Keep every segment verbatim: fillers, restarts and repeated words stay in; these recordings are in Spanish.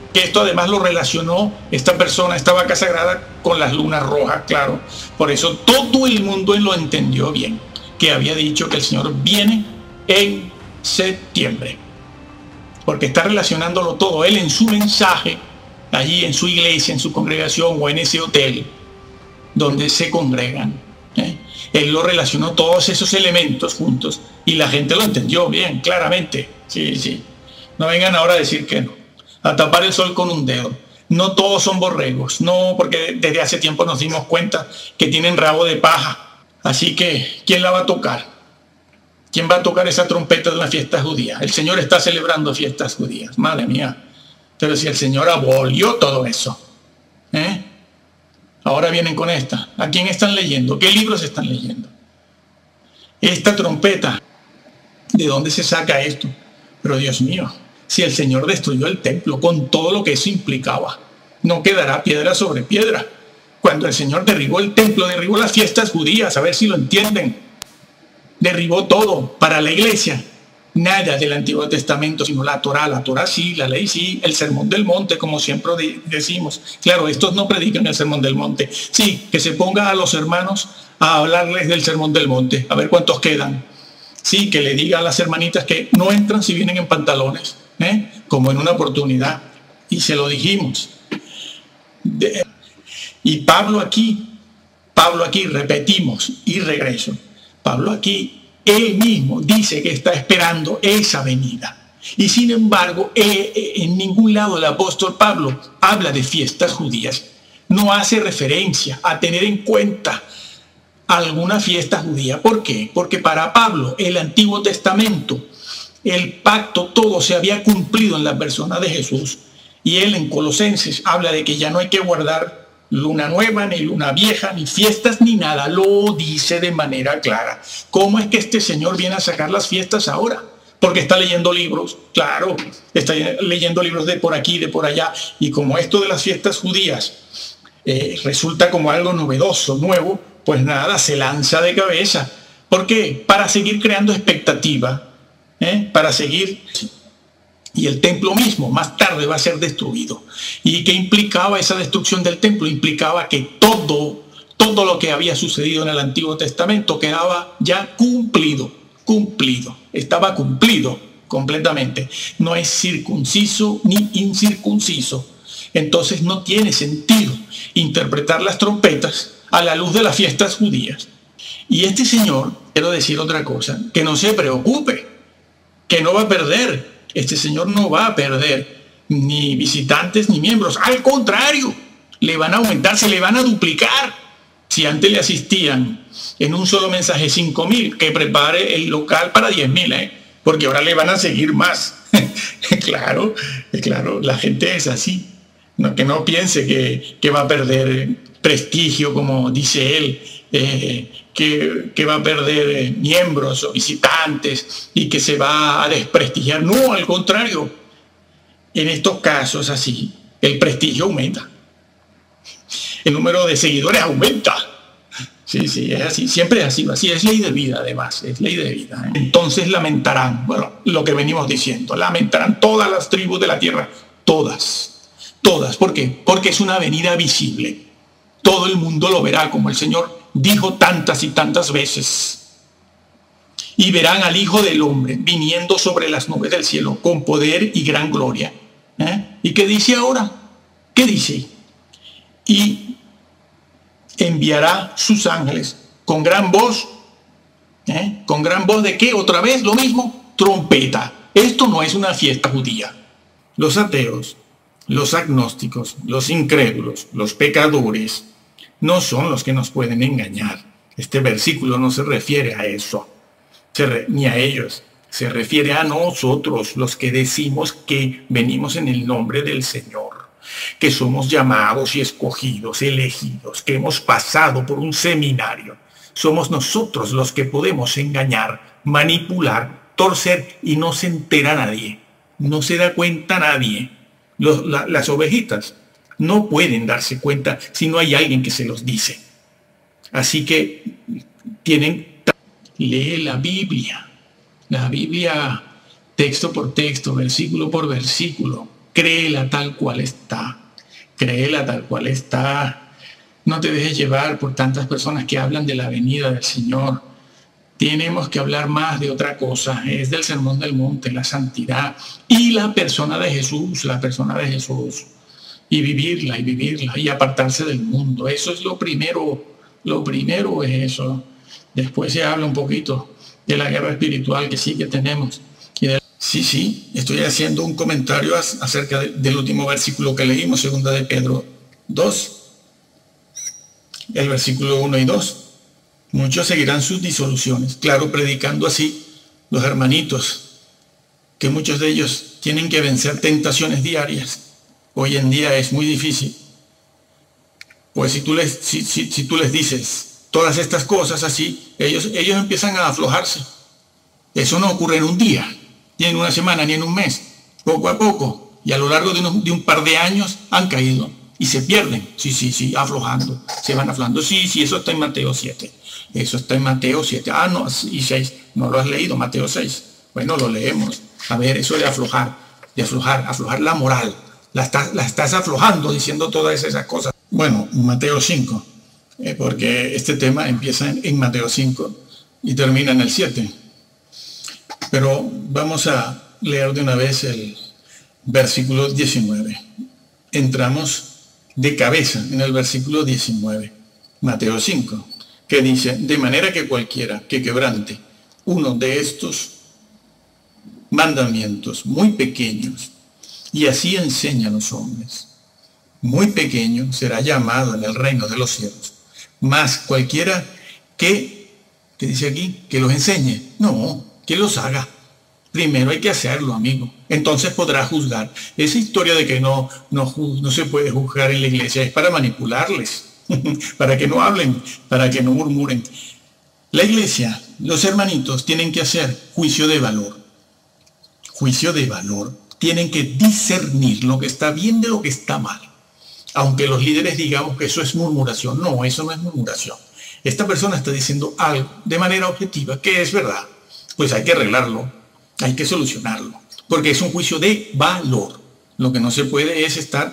que esto además lo relacionó esta persona, esta vaca sagrada, con las lunas rojas, claro. Por eso todo el mundo lo entendió bien, que había dicho que el Señor viene en septiembre. Porque está relacionándolo todo, él en su mensaje, allí en su iglesia, en su congregación o en ese hotel donde se congregan. ¿eh? Él lo relacionó todos esos elementos juntos y la gente lo entendió bien, claramente. Sí, sí. No vengan ahora a decir que no. A tapar el sol con un dedo. No todos son borregos, no, porque desde hace tiempo nos dimos cuenta que tienen rabo de paja. Así que, ¿quién la va a tocar? ¿Quién va a tocar esa trompeta de una fiesta judía? El Señor está celebrando fiestas judías, madre mía. Pero si el Señor abolió todo eso, ¿eh? Ahora vienen con esta. ¿A quién están leyendo? ¿Qué libros están leyendo? Esta trompeta, ¿de dónde se saca esto? Pero Dios mío, si el Señor destruyó el templo con todo lo que eso implicaba, no quedará piedra sobre piedra. Cuando el Señor derribó el templo, derribó las fiestas judías, a ver si lo entienden. Derribó todo para la iglesia. Nada del Antiguo Testamento, sino la Torá. La Torá sí, la ley sí, el Sermón del Monte, como siempre decimos. Claro, estos no predican el Sermón del Monte. Sí, que se ponga a los hermanos a hablarles del Sermón del Monte, a ver cuántos quedan. Sí, que le diga a las hermanitas que no entran si vienen en pantalones, ¿eh? Como en una oportunidad. Y se lo dijimos. De, y Pablo aquí, Pablo aquí, repetimos y regreso. Pablo aquí, él mismo dice que está esperando esa venida. Y sin embargo, eh, en ningún lado el apóstol Pablo habla de fiestas judías. No hace referencia a tener en cuenta alguna fiesta judía. ¿Por qué? Porque para Pablo, el Antiguo Testamento, el pacto, todo se había cumplido en la persona de Jesús. Y él en Colosenses habla de que ya no hay que guardar luna nueva, ni luna vieja, ni fiestas, ni nada. Lo dice de manera clara. ¿Cómo es que este señor viene a sacar las fiestas ahora? Porque está leyendo libros, claro, está leyendo libros de por aquí, de por allá. Y como esto de las fiestas judías eh, resulta como algo novedoso, nuevo, pues nada, se lanza de cabeza. ¿Por qué? Para seguir creando expectativa, ¿eh? Para seguir... Y el templo mismo más tarde va a ser destruido. ¿Y qué implicaba esa destrucción del templo? Implicaba que todo, todo lo que había sucedido en el Antiguo Testamento quedaba ya cumplido, cumplido. Estaba cumplido completamente. No es circunciso ni incircunciso. Entonces no tiene sentido interpretar las trompetas a la luz de las fiestas judías. Y este señor, quiero decir otra cosa, que no se preocupe, que no va a perder. Este señor no va a perder ni visitantes ni miembros. Al contrario, le van a aumentar, se le van a duplicar. Si antes le asistían en un solo mensaje cinco mil, que prepare el local para diez mil, ¿eh? Porque ahora le van a seguir más. Claro, claro, la gente es así. No, que no piense que, que va a perder prestigio, como dice él, eh, que, que va a perder eh, miembros o visitantes y que se va a desprestigiar. No, al contrario. En estos casos así, el prestigio aumenta. El número de seguidores aumenta. Sí, sí, es así. Siempre es así. Así es ley de vida, además. Es ley de vida. ¿eh? Entonces lamentarán, bueno, lo que venimos diciendo, lamentarán todas las tribus de la tierra. Todas. Todas. ¿Por qué? Porque es una venida visible. Todo el mundo lo verá, como el Señor dijo tantas y tantas veces. Y verán al Hijo del Hombre viniendo sobre las nubes del cielo con poder y gran gloria. ¿Eh? ¿Y qué dice ahora? ¿Qué dice? Y enviará sus ángeles con gran voz. ¿Eh? ¿Con gran voz de qué? Otra vez lo mismo, trompeta. Esto no es una fiesta judía. Los ateos, los agnósticos, los incrédulos, los pecadores, no son los que nos pueden engañar. Este versículo no se refiere a eso, se re, ni a ellos. Se refiere a nosotros, los que decimos que venimos en el nombre del Señor, que somos llamados y escogidos, elegidos, que hemos pasado por un seminario. Somos nosotros los que podemos engañar, manipular, torcer y no se entera nadie. No se da cuenta nadie. Los, la, las ovejitas no pueden darse cuenta si no hay alguien que se los dice. Así que tienen... Lee la Biblia. La Biblia, texto por texto, versículo por versículo. créela tal cual está, créela tal cual está. No te dejes llevar por tantas personas que hablan de la venida del Señor. Tenemos que hablar más de otra cosa, es del Sermón del Monte, la santidad y la persona de Jesús, la persona de Jesús, y vivirla, y vivirla, y apartarse del mundo. Eso es lo primero, lo primero es eso. Después se habla un poquito de la guerra espiritual que sí que tenemos. Y de... Sí, sí, estoy haciendo un comentario acerca de, del último versículo que leímos, segunda de Pedro dos, el versículo uno y dos. Muchos seguirán sus disoluciones, claro, predicando así los hermanitos, que muchos de ellos tienen que vencer tentaciones diarias. Hoy en día es muy difícil. Pues si tú les, si, si, si tú les dices todas estas cosas así, ellos, ellos empiezan a aflojarse. Eso no ocurre en un día, ni en una semana, ni en un mes. Poco a poco, y a lo largo de, unos, de un par de años han caído y se pierden. Sí, sí, sí, aflojando, se van aflojando. Sí, sí, eso está en Mateo siete. Eso está en Mateo siete. Ah, no, y seis. No lo has leído, Mateo seis. Bueno, lo leemos. A ver, eso de aflojar, de aflojar, aflojar la moral. La estás, la estás aflojando diciendo todas esas cosas. Bueno, Mateo cinco, eh, porque este tema empieza en, en Mateo cinco y termina en el siete. Pero vamos a leer de una vez el versículo diecinueve. Entramos de cabeza en el versículo diecinueve, Mateo cinco, que dice: de manera que cualquiera que quebrante uno de estos mandamientos muy pequeños, y así enseña a los hombres, muy pequeño será llamado en el reino de los cielos. Mas cualquiera que, que dice aquí, que los enseñe, no, que los haga. Primero hay que hacerlo, amigo. Entonces podrá juzgar. Esa historia de que no, no, no se puede juzgar en la iglesia es para manipularles, para que no hablen, para que no murmuren. La iglesia, los hermanitos, tienen que hacer juicio de valor. Juicio de valor. Tienen que discernir lo que está bien de lo que está mal. Aunque los líderes digamos que eso es murmuración. No, eso no es murmuración. Esta persona está diciendo algo de manera objetiva que es verdad. Pues hay que arreglarlo, hay que solucionarlo. Porque es un juicio de valor. Lo que no se puede es estar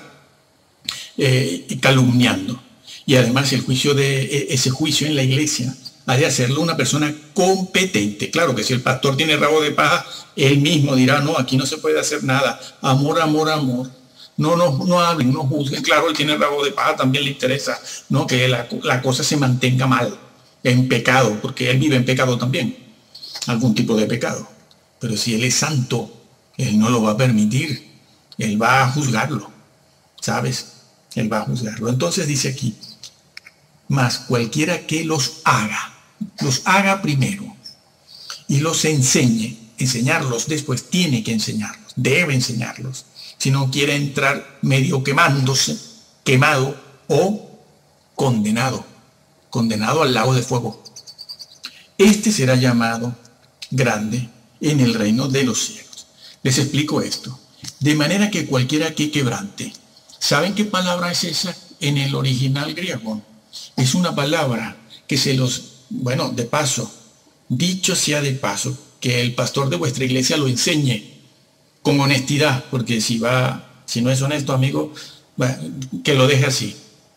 eh, calumniando. Y además el juicio de, ese juicio en la iglesia ha de hacerlo una persona competente. Claro que si el pastor tiene rabo de paja, él mismo dirá, no, aquí no se puede hacer nada. Amor, amor, amor. No, no, no hablen, no juzguen. Claro, él tiene rabo de paja, también le interesa, ¿no?, que la, la cosa se mantenga mal, en pecado, porque él vive en pecado también. Algún tipo de pecado. Pero si él es santo, él no lo va a permitir. Él va a juzgarlo, ¿sabes? Él va a juzgarlo. Entonces dice aquí, mas cualquiera que los haga, los haga primero y los enseñe, enseñarlos después, tiene que enseñarlos, debe enseñarlos, si no quiere entrar medio quemándose, quemado o condenado, condenado al lago de fuego. Este será llamado grande en el reino de los cielos. Les explico esto. De manera que cualquiera que quebrante, ¿saben qué palabra es esa en el original griego? Es una palabra que se los, bueno, de paso, dicho sea de paso, que el pastor de vuestra iglesia lo enseñe con honestidad, porque si va, si no es honesto, amigo, bueno, que lo deje así.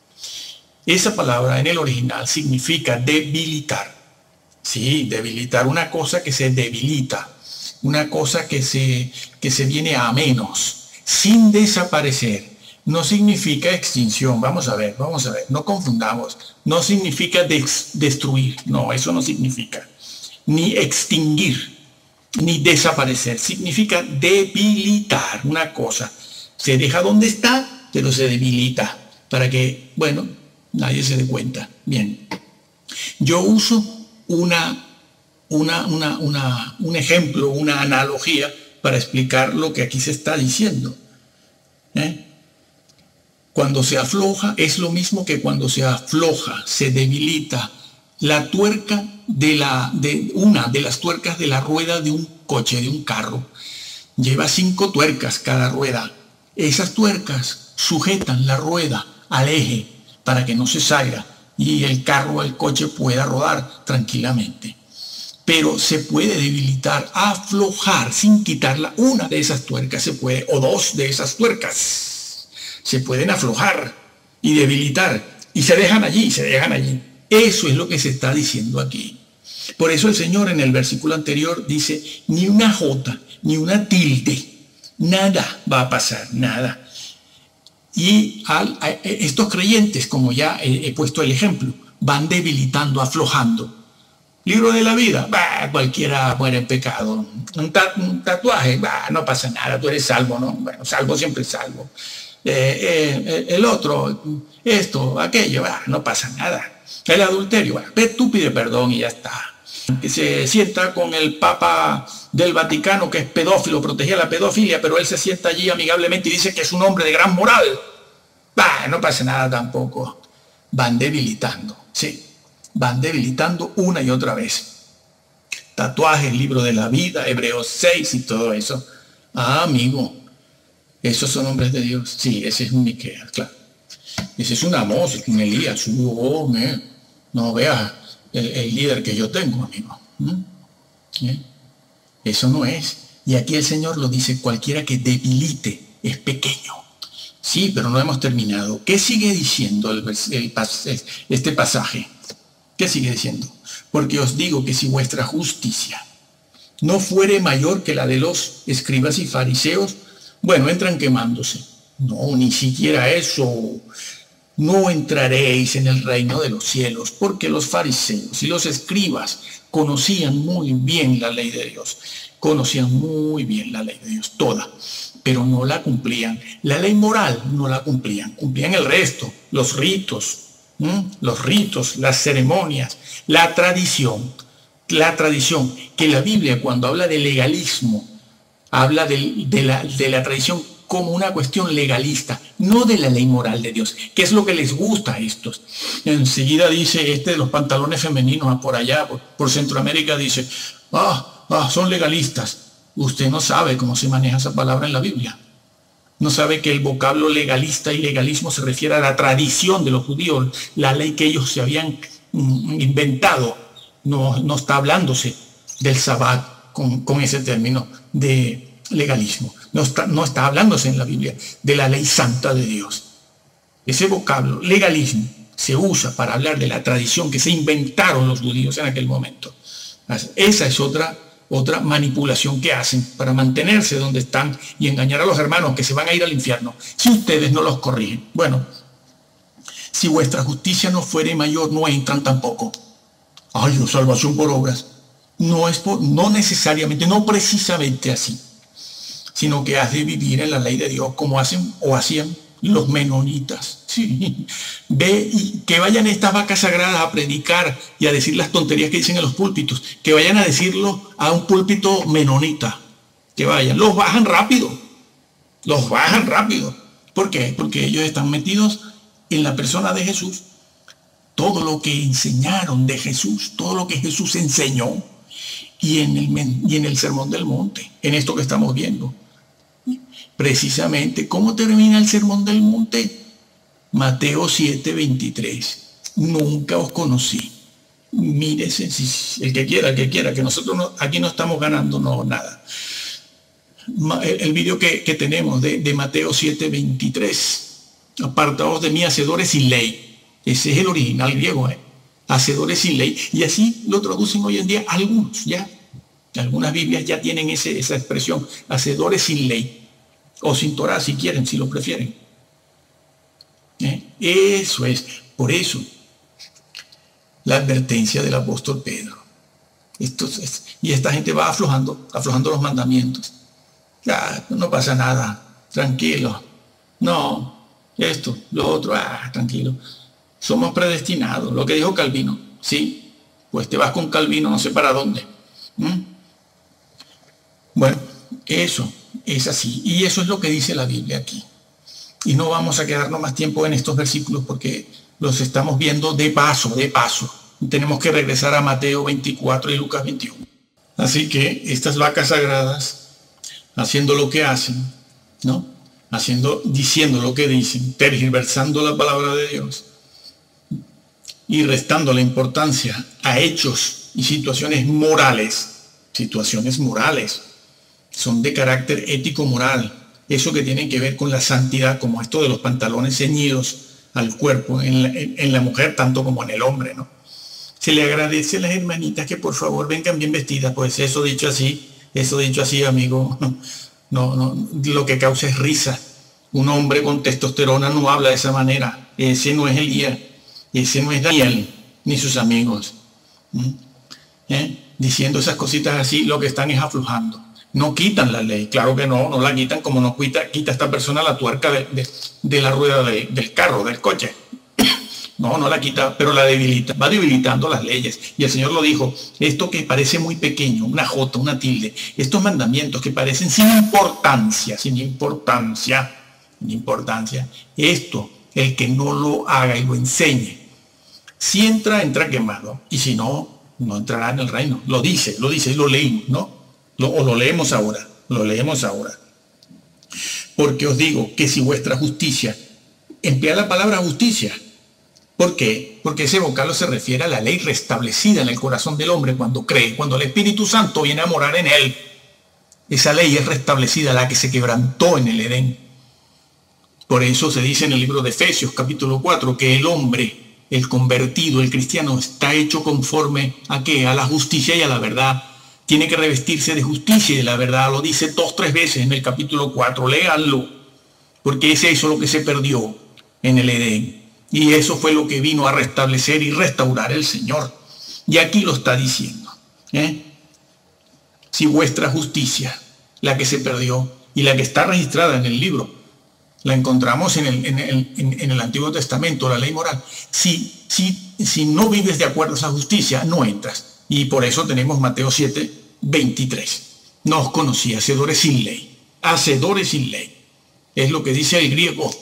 Esa palabra en el original significa debilitar. Sí, debilitar, una cosa que se debilita, una cosa que se, que se viene a menos, sin desaparecer. No significa extinción. Vamos a ver, vamos a ver, no confundamos. No significa des destruir, no, eso no significa. Ni extinguir, ni desaparecer. Significa debilitar una cosa. Se deja donde está, pero se debilita. Para que, bueno, nadie se dé cuenta. Bien. Yo uso una, una, una, una, un ejemplo, una analogía para explicar lo que aquí se está diciendo. ¿Eh? Cuando se afloja, es lo mismo que cuando se afloja, se debilita la tuerca de la, de una de las tuercas de la rueda de un coche, de un carro. Lleva cinco tuercas cada rueda. Esas tuercas sujetan la rueda al eje para que no se salga y el carro o el coche pueda rodar tranquilamente. pero se puede debilitar, aflojar, sin quitarla. Una de esas tuercas se puede, o dos de esas tuercas, se pueden aflojar y debilitar, y se dejan allí, se dejan allí. Eso es lo que se está diciendo aquí. Por eso el Señor en el versículo anterior dice, ni una jota, ni una tilde, nada va a pasar, nada. Y al, a estos creyentes, como ya he, he puesto el ejemplo, van debilitando, aflojando. Libro de la vida, bah, cualquiera muere en pecado. Un, ta, un tatuaje, bah, no pasa nada, tú eres salvo, ¿no? Bueno, salvo siempre salvo. Eh, eh, el otro, esto, aquello, bah, no pasa nada. El adulterio, bah, tú pide perdón y ya está. Que se sienta con el Papa del Vaticano, que es pedófilo, protegía la pedofilia, pero él se sienta allí amigablemente y dice que es un hombre de gran moral. Bah, no pasa nada tampoco. Van debilitando, sí. Van debilitando una y otra vez. Tatuajes, libro de la vida, Hebreos seis y todo eso. Ah, amigo, esos son hombres de Dios. Sí, ese es un Miqueas, claro. Ese es un Amós, es un Elías. Oh, me, no veas el, el líder que yo tengo, amigo. ¿Mm? ¿Eh? Eso no es. Y aquí el Señor lo dice, cualquiera que debilite es pequeño. Sí, pero no hemos terminado. ¿Qué sigue diciendo el, el, este pasaje? ¿Qué sigue diciendo? Porque os digo que si vuestra justicia no fuere mayor que la de los escribas y fariseos, bueno, entran quemándose. No, ni siquiera eso. No entraréis en el reino de los cielos, porque los fariseos y los escribas conocían muy bien la ley de Dios. Conocían muy bien la ley de Dios, toda, pero no la cumplían. La ley moral no la cumplían, cumplían el resto, los ritos, ¿Mm? los ritos, las ceremonias, la tradición, la tradición, que la Biblia cuando habla de legalismo, habla de, de, la, de la tradición como una cuestión legalista, no de la ley moral de Dios, que es lo que les gusta a estos. Enseguida dice este de los pantalones femeninos por allá, por, por Centroamérica, dice, ah, ah, son legalistas. Usted no sabe cómo se maneja esa palabra en la Biblia. No sabe que el vocablo legalista y legalismo se refiere a la tradición de los judíos, la ley que ellos se habían mm, inventado. No, no está hablándose del Sabbat con, con ese término de legalismo. No está, no está hablándose en la Biblia de la ley santa de Dios. Ese vocablo, legalismo, se usa para hablar de la tradición que se inventaron los judíos en aquel momento. Esa es otra Otra manipulación que hacen para mantenerse donde están y engañar a los hermanos que se van a ir al infierno si ustedes no los corrigen. Bueno, si vuestra justicia no fuere mayor, no entran tampoco. Ay, oh, salvación por obras. No es por, no necesariamente, no precisamente así, sino que has de vivir en la ley de Dios como hacen o hacían los menonitas. Sí. Ve y que vayan estas vacas sagradas a predicar y a decir las tonterías que dicen en los púlpitos, que vayan a decirlo a un púlpito menonita, que vayan, los bajan rápido, los bajan rápido. ¿Por qué? Porque ellos están metidos en la persona de Jesús. Todo lo que enseñaron de Jesús, todo lo que Jesús enseñó, y en el, y en el Sermón del Monte, en esto que estamos viendo. Precisamente, ¿cómo termina el Sermón del Monte? Mateo siete, veintitrés. Nunca os conocí. Mírese, si, el que quiera, el que quiera, que nosotros no, aquí no estamos ganando no, nada. El, el video que, que tenemos de, de Mateo siete, veintitrés. Apartaos de mí, hacedores sin ley. Ese es el original griego, ¿eh? Hacedores sin ley. Y así lo traducen hoy en día algunos, ya. Algunas Biblias ya tienen ese, esa expresión, hacedores sin ley. O sin Torah, si quieren, si lo prefieren. ¿Eh? Eso es, por eso, la advertencia del apóstol Pedro. Esto es, y esta gente va aflojando, aflojando los mandamientos. Ya, no pasa nada, tranquilo. No, esto, lo otro, ah, tranquilo. Somos predestinados, lo que dijo Calvino. Sí, pues te vas con Calvino, no sé para dónde. ¿Mm? Bueno, eso es así. Y eso es lo que dice la Biblia aquí. Y no vamos a quedarnos más tiempo en estos versículos porque los estamos viendo de paso, de paso. Tenemos que regresar a Mateo veinticuatro y Lucas veintiuno. Así que estas vacas sagradas, haciendo lo que hacen, ¿no? Haciendo, diciendo lo que dicen, tergiversando la palabra de Dios y restando la importancia a hechos y situaciones morales, situaciones morales, son de carácter ético-moral, eso que tiene que ver con la santidad, como esto de los pantalones ceñidos al cuerpo, en la, en, en la mujer tanto como en el hombre, ¿no? Se le agradece a las hermanitas que por favor vengan bien vestidas, pues eso dicho así, eso dicho así, amigo, no, no, lo que causa es risa. Un hombre con testosterona no habla de esa manera. Ese no es Elías, ese no es Daniel, ni sus amigos. ¿Mm? ¿Eh? Diciendo esas cositas así, lo que están es aflojando. No quitan la ley, claro que no, no la quitan, como no quita, quita esta persona la tuerca de, de, de la rueda de, del carro, del coche. No, no la quita, pero la debilita, va debilitando las leyes. Y el Señor lo dijo, esto que parece muy pequeño, una jota, una tilde, estos mandamientos que parecen sin importancia, sin importancia, sin importancia, esto, el que no lo haga y lo enseñe, si entra, entra quemado, y si no, no entrará en el reino. Lo dice, lo dice, lo leímos, ¿no? Lo, o lo leemos ahora, lo leemos ahora. Porque os digo que si vuestra justicia, emplea la palabra justicia. ¿Por qué? Porque ese vocablo se refiere a la ley restablecida en el corazón del hombre cuando cree, cuando el Espíritu Santo viene a morar en él. Esa ley es restablecida, la que se quebrantó en el Edén. Por eso se dice en el libro de Efesios, capítulo cuatro, que el hombre, el convertido, el cristiano, está hecho conforme a qué, a la justicia y a la verdad. Tiene que revestirse de justicia y de la verdad. Lo dice dos, tres veces en el capítulo cuatro. Léanlo, porque es eso lo que se perdió en el Edén. Y eso fue lo que vino a restablecer y restaurar el Señor. Y aquí lo está diciendo. ¿eh? Si vuestra justicia, la que se perdió y la que está registrada en el libro, la encontramos en el, en el, en, en el Antiguo Testamento, la ley moral. Si, si, si no vives de acuerdo a esa justicia, no entras. Y por eso tenemos Mateo siete, veintitrés. No os conocí, hacedores sin ley. Hacedores sin ley. Es lo que dice el griego.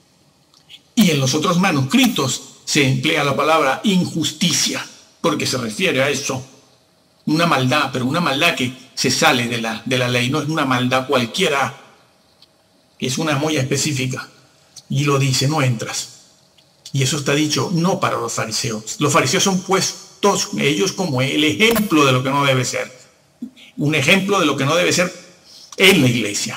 Y en los otros manuscritos se emplea la palabra injusticia, porque se refiere a eso. Una maldad, pero una maldad que se sale de la, de la ley. No es una maldad cualquiera. Es una muy específica. Y lo dice, no entras. Y eso está dicho no para los fariseos. Los fariseos son puestos ellos como el ejemplo de lo que no debe ser. Un ejemplo de lo que no debe ser en la iglesia.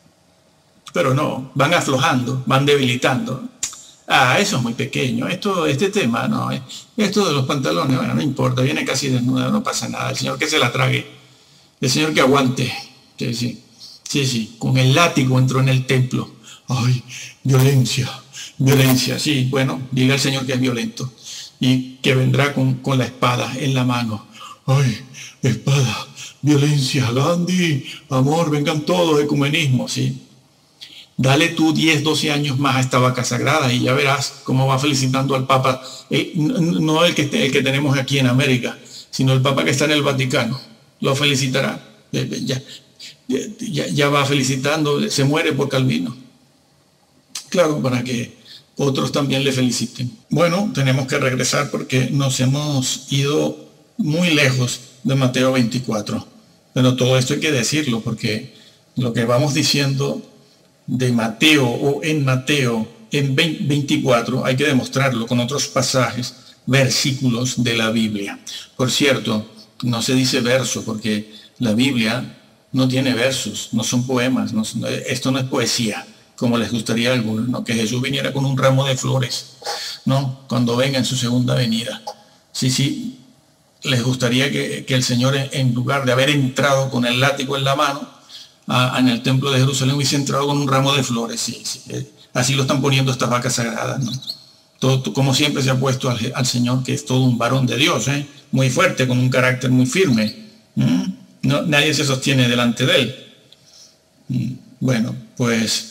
Pero no, van aflojando, van debilitando. Ah, eso es muy pequeño. Esto, este tema, no. Esto de los pantalones, bueno, no importa, viene casi desnuda, no pasa nada. El Señor que se la trague. El Señor que aguante. Sí, sí. Sí, sí. Con el látigo entró en el templo. Ay, violencia, violencia. Sí, bueno, diga al Señor que es violento. Y que vendrá con, con la espada en la mano. Ay, espada, violencia, Gandhi, amor, vengan todos, ecumenismo, sí. Dale tú diez, doce años más a esta vaca sagrada y ya verás cómo va felicitando al Papa, eh, no el que, el que tenemos aquí en América, sino el Papa que está en el Vaticano. Lo felicitará. Ya, ya, ya va felicitando, se muere por Calvino. Claro, para que otros también le feliciten. Bueno, tenemos que regresar porque nos hemos ido muy lejos de Mateo veinticuatro. Pero todo esto hay que decirlo porque lo que vamos diciendo de Mateo o en Mateo en veinticuatro hay que demostrarlo con otros pasajes, versículos de la Biblia. Por cierto, no se dice verso porque la Biblia no tiene versos, no son poemas, no, esto no es poesía como les gustaría a algunos, ¿no? Que Jesús viniera con un ramo de flores, ¿no? Cuando venga en su segunda venida. Sí, sí, les gustaría que, que el Señor, en lugar de haber entrado con el látigo en la mano a, en el templo de Jerusalén, hubiese entrado con un ramo de flores. Sí, sí. Así lo están poniendo estas vacas sagradas, ¿no? Todo, como siempre se ha puesto al, al Señor, que es todo un varón de Dios, ¿eh? Muy fuerte, con un carácter muy firme. ¿Mm? No, nadie se sostiene delante de él. ¿Mm? Bueno, pues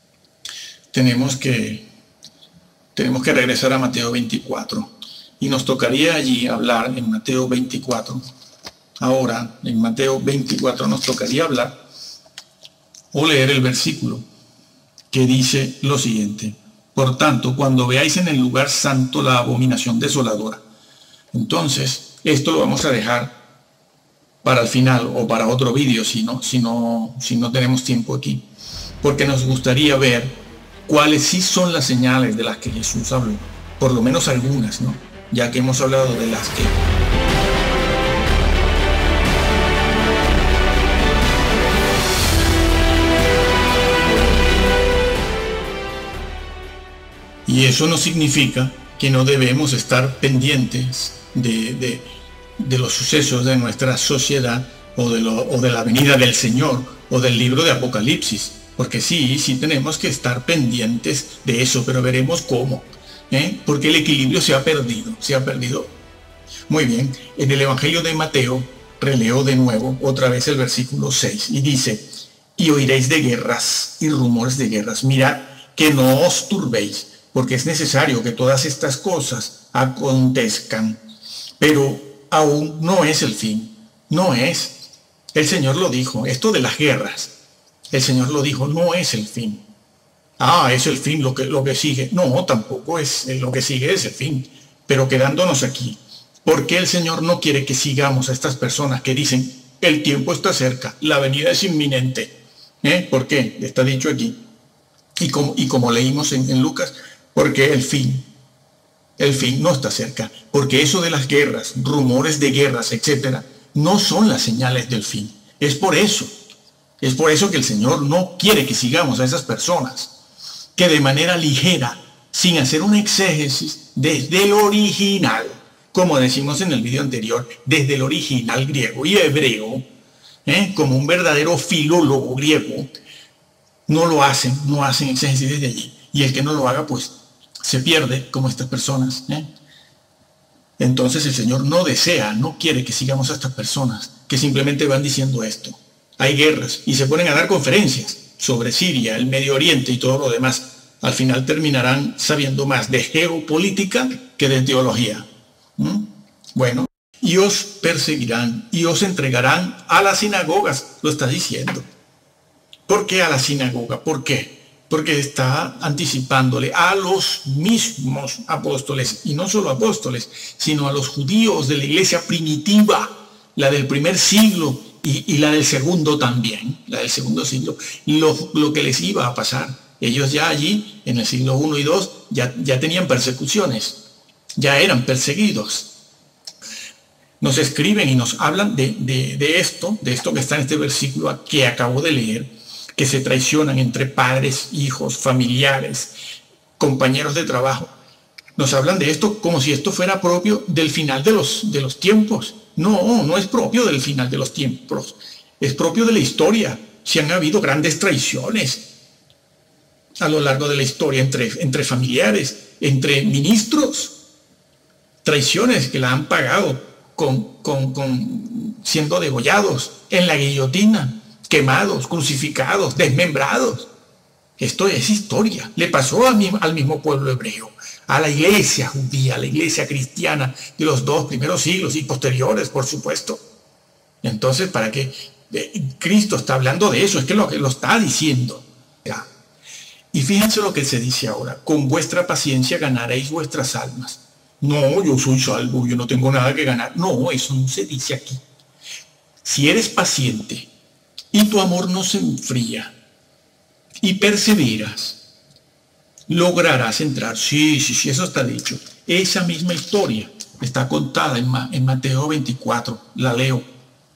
tenemos que, tenemos que regresar a Mateo veinticuatro. Y nos tocaría allí hablar en Mateo veinticuatro. Ahora, en Mateo veinticuatro nos tocaría hablar o leer el versículo que dice lo siguiente. Por tanto, cuando veáis en el lugar santo la abominación desoladora. Entonces, esto lo vamos a dejar para el final o para otro vídeo si no, si no, si no tenemos tiempo aquí. Porque nos gustaría ver cuáles sí son las señales de las que Jesús habló. Por lo menos algunas, ¿no? Ya que hemos hablado de las que Y eso no significa que no debemos estar pendientes de, de, de los sucesos de nuestra sociedad o de, lo, o de la venida del Señor o del libro de Apocalipsis. Porque sí, sí tenemos que estar pendientes de eso, pero veremos cómo. ¿eh? Porque el equilibrio se ha perdido, se ha perdido. Muy bien, en el Evangelio de Mateo, releo de nuevo otra vez el versículo seis y dice: y oiréis de guerras y rumores de guerras. Mirad que no os turbéis, porque es necesario que todas estas cosas acontezcan, pero aún no es el fin, no es. El Señor lo dijo, esto de las guerras, el Señor lo dijo, no es el fin. Ah, es el fin lo que, lo que sigue. No, tampoco es lo que sigue, es el fin. Pero quedándonos aquí, ¿por qué el Señor no quiere que sigamos a estas personas que dicen, el tiempo está cerca, la venida es inminente? ¿Eh? ¿Por qué? Está dicho aquí. Y como, y como leímos en, en Lucas, porque el fin, el fin no está cerca. Porque eso de las guerras, rumores de guerras, etcétera, no son las señales del fin. Es por eso. Es por eso que el Señor no quiere que sigamos a esas personas que de manera ligera, sin hacer un exégesis desde el original, como decimos en el video anterior, desde el original griego y hebreo, ¿eh? como un verdadero filólogo griego, no lo hacen, no hacen exégesis desde allí. Y el que no lo haga, pues, se pierde como estas personas. ¿eh? Entonces el Señor no desea, no quiere que sigamos a estas personas que simplemente van diciendo esto. Hay guerras y se ponen a dar conferencias sobre Siria, el Medio Oriente y todo lo demás. Al final terminarán sabiendo más de geopolítica que de teología. ¿Mm? Bueno, y os perseguirán y os entregarán a las sinagogas, lo está diciendo. ¿Por qué a la sinagoga? ¿Por qué? Porque está anticipándole a los mismos apóstoles, y no solo apóstoles, sino a los judíos de la iglesia primitiva, la del primer siglo y, y la del segundo también, la del segundo siglo, lo, lo que les iba a pasar. Ellos ya allí, en el siglo uno y dos, ya, ya tenían persecuciones, ya eran perseguidos. Nos escriben y nos hablan de, de, de esto, de esto que está en este versículo que acabo de leer, que se traicionan entre padres, hijos, familiares, compañeros de trabajo. Nos hablan de esto como si esto fuera propio del final de los, de los tiempos. No, no es propio del final de los tiempos, es propio de la historia. Si han habido grandes traiciones a lo largo de la historia entre, entre familiares, entre ministros, traiciones que la han pagado con, con, con siendo degollados en la guillotina, quemados, crucificados, desmembrados. Esto es historia. Le pasó al mismo, al mismo pueblo hebreo, a la iglesia judía, a la iglesia cristiana de los dos primeros siglos y posteriores, por supuesto. Entonces, ¿para qué? Cristo está hablando de eso, es que lo, lo está diciendo. Y fíjense lo que se dice ahora: con vuestra paciencia ganaréis vuestras almas. No, yo soy salvo, yo no tengo nada que ganar. No, eso no se dice aquí. Si eres paciente y tu amor no se enfría y perseveras, lograrás entrar. Sí, sí, sí, eso está dicho. Esa misma historia está contada en, Ma en Mateo veinticuatro. La leo.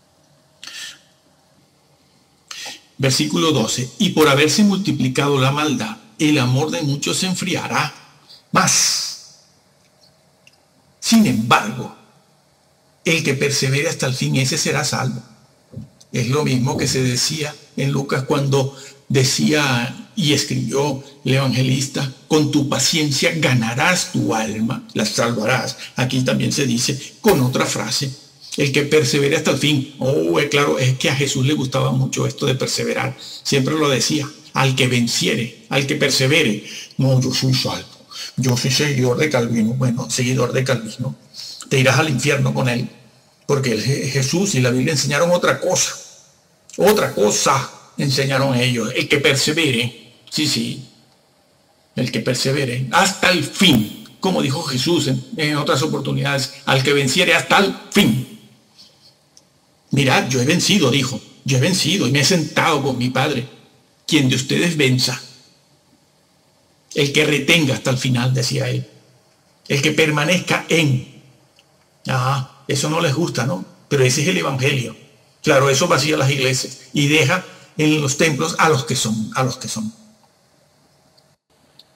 Versículo doce. Y por haberse multiplicado la maldad, el amor de muchos se enfriará más. Sin embargo, el que persevere hasta el fin, ese será salvo. Es lo mismo que se decía en Lucas cuando decía y escribió el evangelista: con tu paciencia ganarás tu alma, la salvarás. Aquí también se dice con otra frase: el que persevere hasta el fin. Oh, es claro, es que a Jesús le gustaba mucho esto de perseverar. Siempre lo decía: al que venciere, al que persevere. No, yo soy salvo, yo soy seguidor de Calvino. Bueno, seguidor de Calvino, te irás al infierno con él, porque el Jesús y la Biblia enseñaron otra cosa. Otra cosa enseñaron ellos: el que persevere, sí, sí, el que persevere hasta el fin, como dijo Jesús en, en otras oportunidades: al que venciere hasta el fin. Mirad, yo he vencido, dijo, yo he vencido y me he sentado con mi Padre. Quien de ustedes venza, el que retenga hasta el final, decía él, el que permanezca en. Ah, eso no les gusta, ¿no? Pero ese es el evangelio. Claro, eso vacía las iglesias y deja en los templos a los que son, a los que son.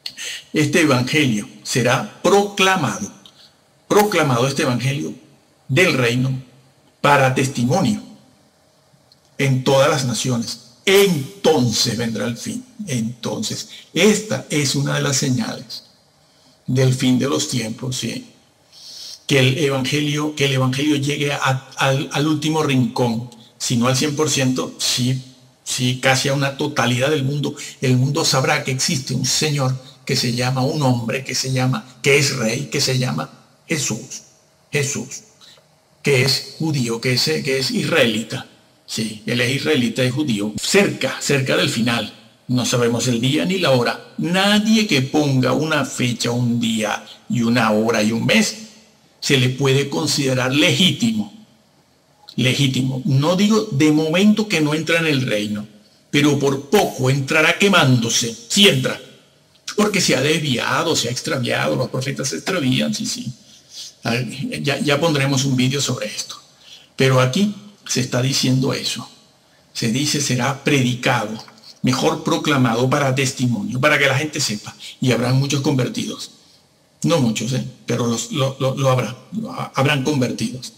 este evangelio será proclamado, proclamado este evangelio del reino para testimonio en todas las naciones. Entonces vendrá el fin. Entonces, esta es una de las señales del fin de los tiempos, ¿sí? Que el evangelio, que el evangelio llegue a, al, al último rincón, si no al cien por ciento, sí, sí, casi a una totalidad del mundo. El mundo sabrá que existe un Señor que se llama, un hombre que se llama, que es rey, que se llama Jesús, Jesús, que es judío, que es, que es israelita. Sí, él es israelita y judío. Cerca, cerca del final. No sabemos el día ni la hora. Nadie que ponga una fecha, un día y una hora y un mes, se le puede considerar legítimo. Legítimo. No digo de momento que no entra en el reino, pero por poco entrará quemándose. Si entra. Porque se ha desviado, se ha extraviado. Los profetas se extravían, sí, sí. Ya, ya pondremos un vídeo sobre esto. Pero aquí se está diciendo eso. Se dice será predicado, mejor proclamado para testimonio, para que la gente sepa. Y habrán muchos convertidos. No muchos, ¿eh? Pero los, lo, lo, lo habrá, lo, habrán convertidos.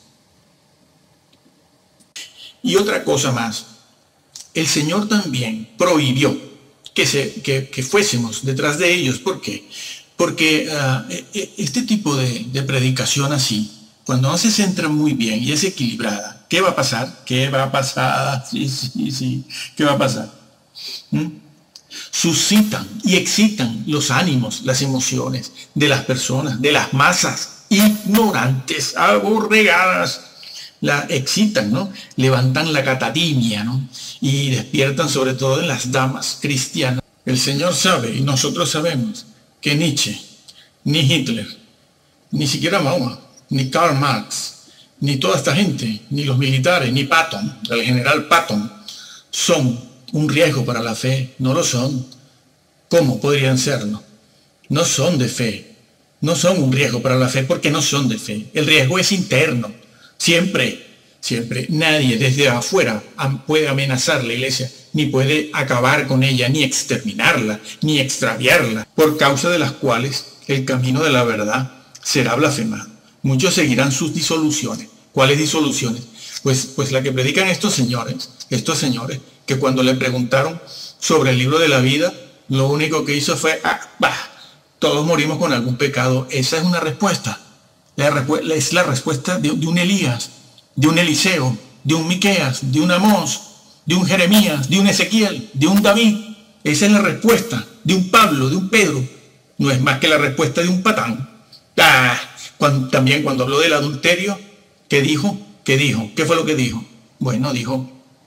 Y otra cosa más. El Señor también prohibió que, se, que, que fuésemos detrás de ellos. ¿Por qué? Porque uh, este tipo de, de predicación así, cuando no se centra muy bien y es equilibrada, ¿qué va a pasar? ¿Qué va a pasar? Sí, sí, sí. ¿Qué va a pasar? ¿Mm? Suscitan y excitan los ánimos, las emociones de las personas, de las masas ignorantes, aborregadas. La excitan, ¿no? Levantan la catatimia, ¿no? Y despiertan sobre todo en las damas cristianas. El Señor sabe y nosotros sabemos que Nietzsche, ni Hitler, ni siquiera Mahoma, ni Karl Marx, ni toda esta gente, ni los militares, ni Patton, el general Patton, son un riesgo para la fe. No lo son. ¿Cómo podrían serlo? No son de fe. No son un riesgo para la fe porque no son de fe. El riesgo es interno. Siempre, siempre. Nadie desde afuera puede amenazar la iglesia, ni puede acabar con ella, ni exterminarla, ni extraviarla, por causa de las cuales el camino de la verdad será blasfemado. Muchos seguirán sus disoluciones. ¿Cuáles disoluciones? Pues, pues la que predican estos señores, estos señores, que cuando le preguntaron sobre el libro de la vida, lo único que hizo fue, ah, bah, todos morimos con algún pecado. Esa es una respuesta. La respu es la respuesta de, de un Elías, de un Eliseo, de un Miqueas, de un Amós, de un Jeremías, de un Ezequiel, de un David. Esa es la respuesta de un Pablo, de un Pedro. No es más que la respuesta de un patán. Ah, cuando, también cuando habló del adulterio, ¿qué dijo? ¿Qué dijo? ¿Qué fue lo que dijo? Bueno, dijo,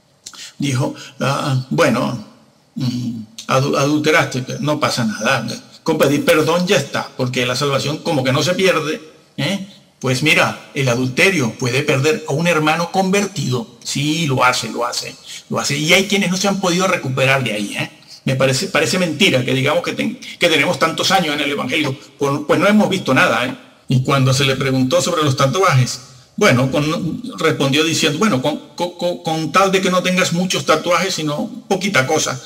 dijo, uh, bueno, um, adulteraste, pero no pasa nada. Con pedir perdón ya está, porque la salvación como que no se pierde. ¿Eh? Pues mira, el adulterio puede perder a un hermano convertido. Sí, lo hace, lo hace, lo hace. Y hay quienes no se han podido recuperar de ahí. ¿eh? Me parece, parece mentira que digamos que, ten, que tenemos tantos años en el Evangelio, pues, pues no hemos visto nada. ¿eh? Y cuando se le preguntó sobre los tatuajes, bueno, con, respondió diciendo, bueno, con, con, con tal de que no tengas muchos tatuajes, sino poquita cosa.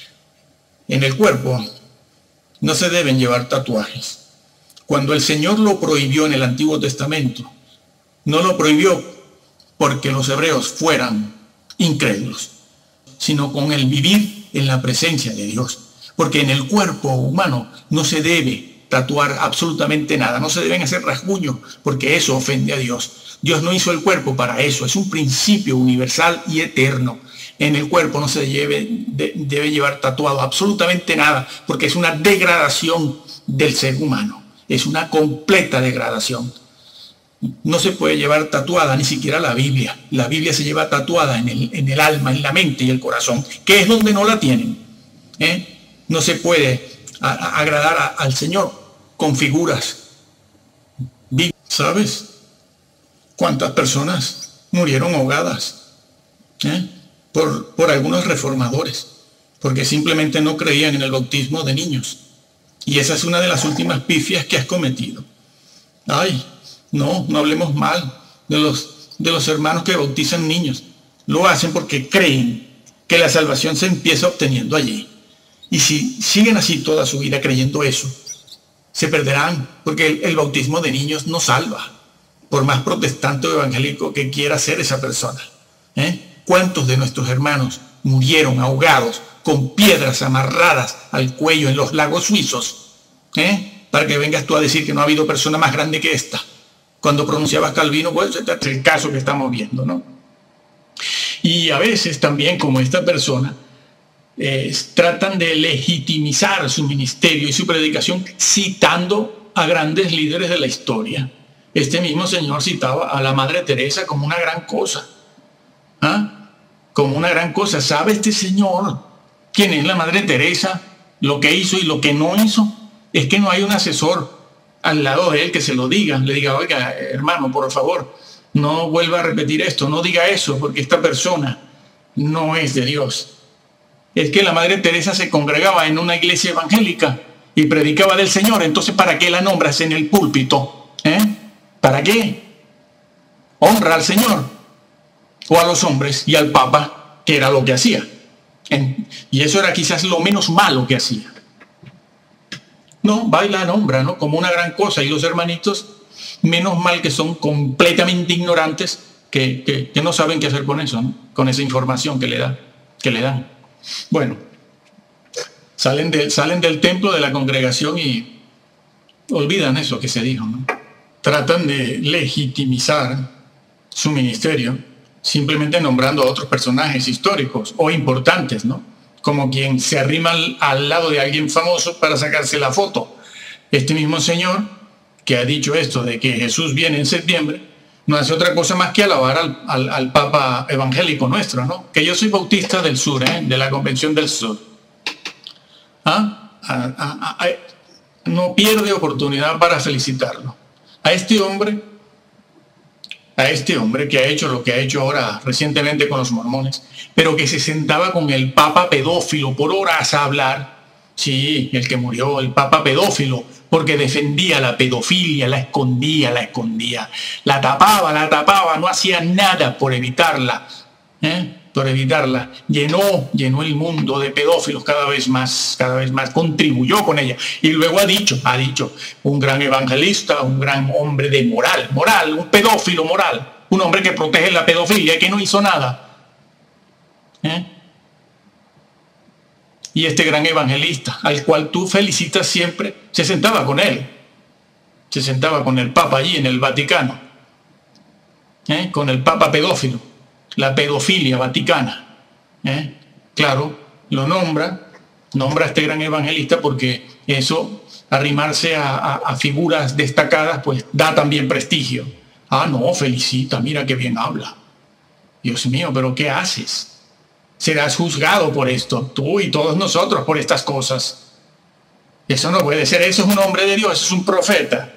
En el cuerpo no se deben llevar tatuajes. Cuando el Señor lo prohibió en el Antiguo Testamento, no lo prohibió porque los hebreos fueran incrédulos, sino con el vivir en la presencia de Dios. Porque en el cuerpo humano no se debe tatuar absolutamente nada, no se deben hacer rasguños, porque eso ofende a Dios. Dios no hizo el cuerpo para eso, es un principio universal y eterno. En el cuerpo no se debe, de, debe llevar tatuado absolutamente nada, porque es una degradación del ser humano. Es una completa degradación. No se puede llevar tatuada ni siquiera la Biblia. La Biblia se lleva tatuada en el, en el alma, en la mente y el corazón, que es donde no la tienen. ¿eh? No se puede a, a agradar a, al Señor con figuras. ¿Sabes cuántas personas murieron ahogadas ¿eh? por, por algunos reformadores? Porque simplemente no creían en el bautismo de niños. Y esa es una de las últimas pifias que has cometido. Ay, no, no hablemos mal de los, de los hermanos que bautizan niños. Lo hacen porque creen que la salvación se empieza obteniendo allí. Y si siguen así toda su vida creyendo eso, Se perderán porque el, el bautismo de niños no salva, por más protestante o evangélico que quiera ser esa persona. ¿Eh? ¿Cuántos de nuestros hermanos murieron ahogados con piedras amarradas al cuello en los lagos suizos? ¿Eh? Para que vengas tú a decir que no ha habido persona más grande que esta. Cuando pronunciabas Calvino, pues este es el caso que estamos viendo, ¿no? Y a veces también, como esta persona, eh, tratan de legitimizar su ministerio y su predicación citando a grandes líderes de la historia. Este mismo señor citaba a la Madre Teresa como una gran cosa. ¿Ah? Como una gran cosa. ¿Sabe este señor quién es la Madre Teresa? Lo que hizo y lo que no hizo. Es que no hay un asesor al lado de él que se lo diga. Le diga, oiga, hermano, por favor, no vuelva a repetir esto. No diga eso, porque esta persona no es de Dios. Es que la Madre Teresa se congregaba en una iglesia evangélica y predicaba del Señor. Entonces, ¿para qué la nombras en el púlpito? ¿Eh? ¿Para qué? Honra al Señor o a los hombres y al Papa, que era lo que hacía. Y eso era quizás lo menos malo que hacía. No, va y la nombra, ¿no? Como una gran cosa. Y los hermanitos, menos mal que son completamente ignorantes, que, que, que no saben qué hacer con eso, ¿no? Con esa información que le, da, que le dan. Bueno, salen, de, salen del templo de la congregación y olvidan eso que se dijo, ¿no? Tratan de legitimizar su ministerio simplemente nombrando a otros personajes históricos o importantes, ¿no? Como quien se arrima al, al lado de alguien famoso para sacarse la foto. Este mismo señor que ha dicho esto de que Jesús viene en septiembre, no hace otra cosa más que alabar al, al, al Papa evangélico nuestro, ¿no? Que yo soy bautista del sur, ¿eh? De la Convención del Sur. ¿Ah? A, a, a, no pierde oportunidad para felicitarlo. A este hombre, a este hombre que ha hecho lo que ha hecho ahora recientemente con los mormones, pero que se sentaba con el Papa pedófilo por horas a hablar. Sí, el que murió, el Papa pedófilo, porque defendía la pedofilia, la escondía, la escondía, la tapaba, la tapaba, no hacía nada por evitarla, ¿eh? por evitarla. Llenó, llenó el mundo de pedófilos cada vez más, cada vez más, contribuyó con ella. Y luego ha dicho, ha dicho, un gran evangelista, un gran hombre de moral, moral, un pedófilo moral, un hombre que protege la pedofilia y que no hizo nada. ¿Eh? Y este gran evangelista, al cual tú felicitas siempre, se sentaba con él, se sentaba con el Papa allí en el Vaticano, ¿eh? Con el Papa pedófilo, la pedofilia vaticana. ¿Eh? Claro, lo nombra, nombra a este gran evangelista porque eso, arrimarse a, a, a figuras destacadas, pues da también prestigio. Ah, no, felicita, mira qué bien habla. Dios mío, pero ¿qué haces? Serás juzgado por esto, tú y todos nosotros por estas cosas. Eso no puede ser, eso es un hombre de Dios, eso es un profeta.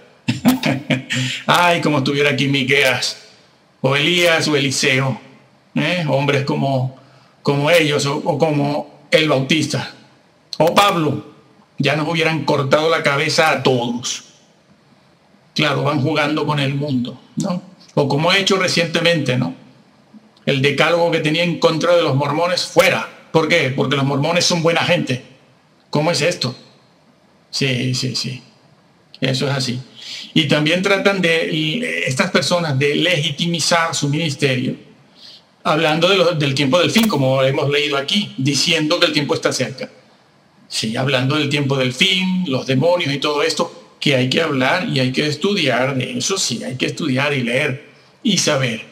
Ay, como estuviera aquí Miqueas, o Elías o Eliseo, ¿eh? Hombres como, como ellos, o, o como el Bautista, o Pablo, ya nos hubieran cortado la cabeza a todos. Claro, van jugando con el mundo, ¿no? O como he hecho recientemente, ¿no? El decálogo que tenía en contra de los mormones fuera. ¿Por qué? Porque los mormones son buena gente. ¿Cómo es esto? Sí, sí, sí. Eso es así. Y también tratan de, estas personas, de legitimizar su ministerio, hablando de los, del tiempo del fin, como hemos leído aquí, diciendo que el tiempo está cerca. Sí, hablando del tiempo del fin, los demonios y todo esto, que hay que hablar y hay que estudiar de eso, sí, hay que estudiar y leer y saber.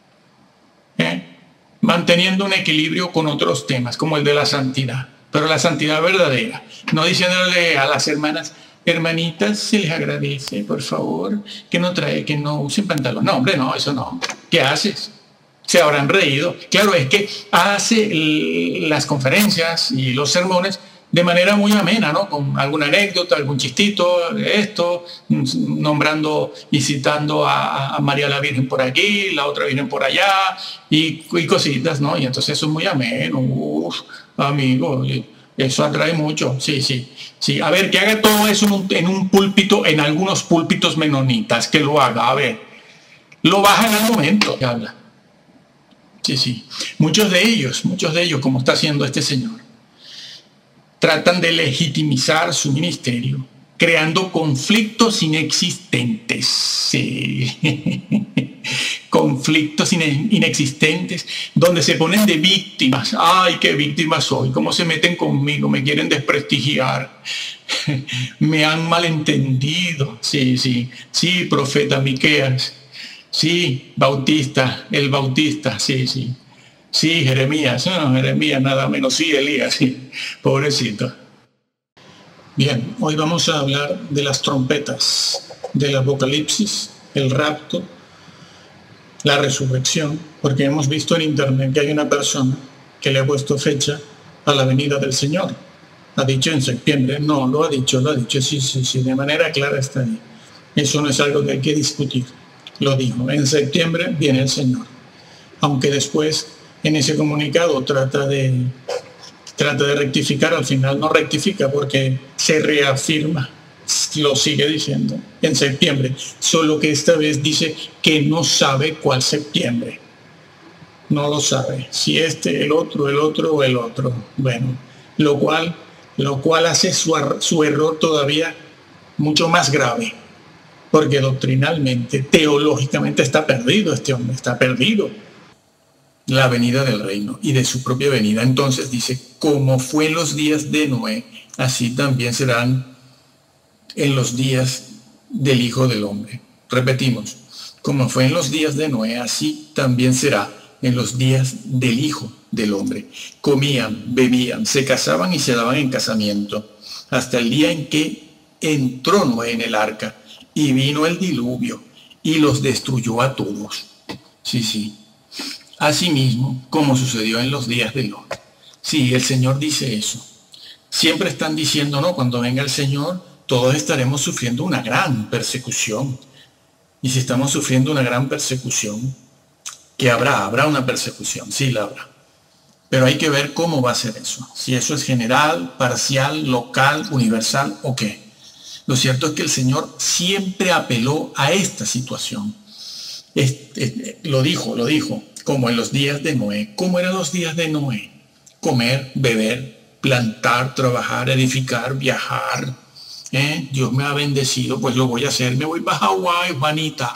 ¿Eh? Manteniendo un equilibrio con otros temas como el de la santidad, pero la santidad verdadera, no diciéndole a las hermanas, hermanitas, se les agradece, por favor, que no trae, que no usen pantalón. No, hombre, no, eso no. ¿Qué haces? Se habrán reído. Claro, es que hace las conferencias y los sermones de manera muy amena, ¿no? Con alguna anécdota, algún chistito, esto, nombrando y citando a, a María la Virgen por aquí, la otra Virgen por allá, y, y cositas, ¿no? Y entonces eso es muy ameno. Uf, amigo, eso atrae mucho. Sí, sí, sí. A ver, que haga todo eso en un, en un púlpito, en algunos púlpitos menonitas, que lo haga. A ver, lo bajan al momento que habla. Sí, sí. Muchos de ellos, muchos de ellos, como está haciendo este señor, tratan de legitimizar su ministerio creando conflictos inexistentes. Sí. Conflictos inexistentes, donde se ponen de víctimas. Ay, qué víctima soy, cómo se meten conmigo, me quieren desprestigiar, me han malentendido. Sí, sí, sí, profeta Miqueas, sí, Bautista, el Bautista, sí, sí, sí, Jeremías, no, Jeremías nada menos, sí, Elías, sí, pobrecito. Bien, hoy vamos a hablar de las trompetas, del Apocalipsis, el rapto, la resurrección, porque hemos visto en internet que hay una persona que le ha puesto fecha a la venida del Señor. Ha dicho en septiembre, no, lo ha dicho, lo ha dicho, sí, sí, sí, de manera clara está ahí. Eso no es algo que hay que discutir. Lo dijo, en septiembre viene el Señor. Aunque después en ese comunicado trata de, trata de rectificar, al final no rectifica porque se reafirma. Lo sigue diciendo en septiembre, solo que esta vez dice que no sabe cuál septiembre. No lo sabe, si este, el otro, el otro o el otro. Bueno, lo cual, lo cual hace su, su error todavía mucho más grave, porque doctrinalmente, teológicamente está perdido este hombre, está perdido. La venida del reino y de su propia venida. Entonces dice, como fue en los días de Noé, así también serán en los días del Hijo del Hombre. Repetimos, como fue en los días de Noé, así también será en los días del Hijo del Hombre. Comían, bebían, se casaban y se daban en casamiento, hasta el día en que entró Noé en el arca, y vino el diluvio, y los destruyó a todos. Sí, sí. Asimismo, como sucedió en los días de Lot. Sí, el Señor dice eso. Siempre están diciendo, no, cuando venga el Señor, todos estaremos sufriendo una gran persecución. Y si estamos sufriendo una gran persecución, ¿qué habrá? Habrá una persecución, sí la habrá. Pero hay que ver cómo va a ser eso. Si eso es general, parcial, local, universal o qué. Lo cierto es que el Señor siempre apeló a esta situación. Este, lo dijo, lo dijo, como en los días de Noé. ¿Cómo eran los días de Noé? Comer, beber, plantar, trabajar, edificar, viajar. ¿Eh? Dios me ha bendecido, pues lo voy a hacer. Me voy para Hawái, Juanita.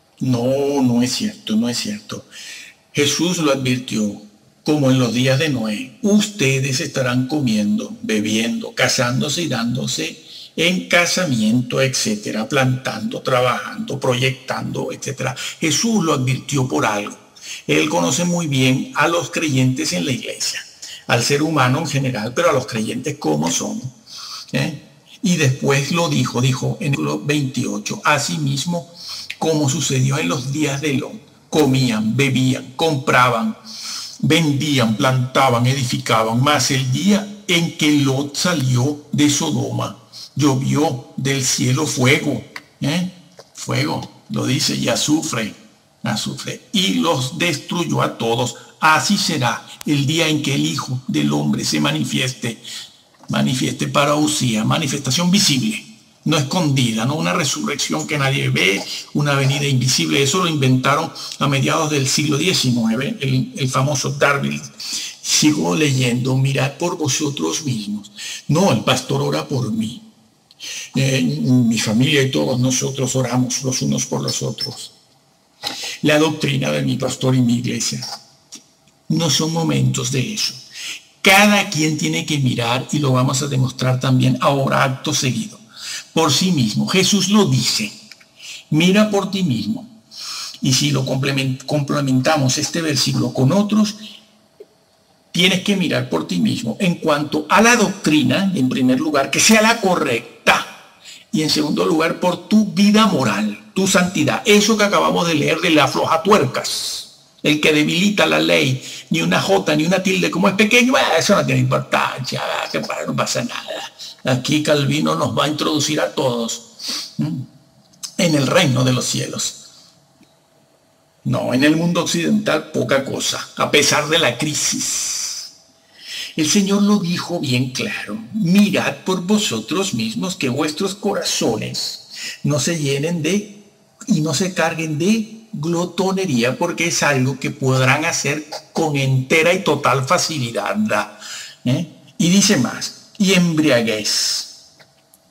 No, no es cierto, no es cierto. Jesús lo advirtió, como en los días de Noé. Ustedes estarán comiendo, bebiendo, casándose y dándose en casamiento, etcétera, plantando, trabajando, proyectando, etcétera. Jesús lo advirtió por algo. Él conoce muy bien a los creyentes en la iglesia, al ser humano en general, pero a los creyentes cómo son. ¿Eh? Y después lo dijo, dijo en el veintiocho, asimismo como sucedió en los días de Lot, comían, bebían, compraban, vendían, plantaban, edificaban, mas el día en que Lot salió de Sodoma, llovió del cielo fuego, ¿eh? fuego, lo dice, y azufre, azufre, y los destruyó a todos. Así será el día en que el Hijo del Hombre se manifieste, manifieste parousia, manifestación visible, no escondida, no una resurrección que nadie ve, una venida invisible. Eso lo inventaron a mediados del siglo diecinueve, el, el famoso Darwin. Sigo leyendo, mirad por vosotros mismos. No, el pastor ora por mí. Eh, mi familia y todos nosotros oramos los unos por los otros. La doctrina de mi pastor y mi iglesia no son momentos de eso. Cada quien tiene que mirar, y lo vamos a demostrar también ahora, acto seguido, por sí mismo. Jesús lo dice, mira por ti mismo. Y si lo complementamos este versículo con otros, tienes que mirar por ti mismo en cuanto a la doctrina, en primer lugar, que sea la correcta, y en segundo lugar, por tu vida moral, tu santidad. Eso que acabamos de leer de la flojatuercas, el que debilita la ley, ni una jota, ni una tilde, como es pequeño, eso no tiene importancia, no pasa nada. Aquí Calvino nos va a introducir a todos en el reino de los cielos. No, en el mundo occidental poca cosa, a pesar de la crisis. El Señor lo dijo bien claro, mirad por vosotros mismos que vuestros corazones no se llenen de y no se carguen de glotonería, porque es algo que podrán hacer con entera y total facilidad. ¿eh? Y dice más, y embriaguez.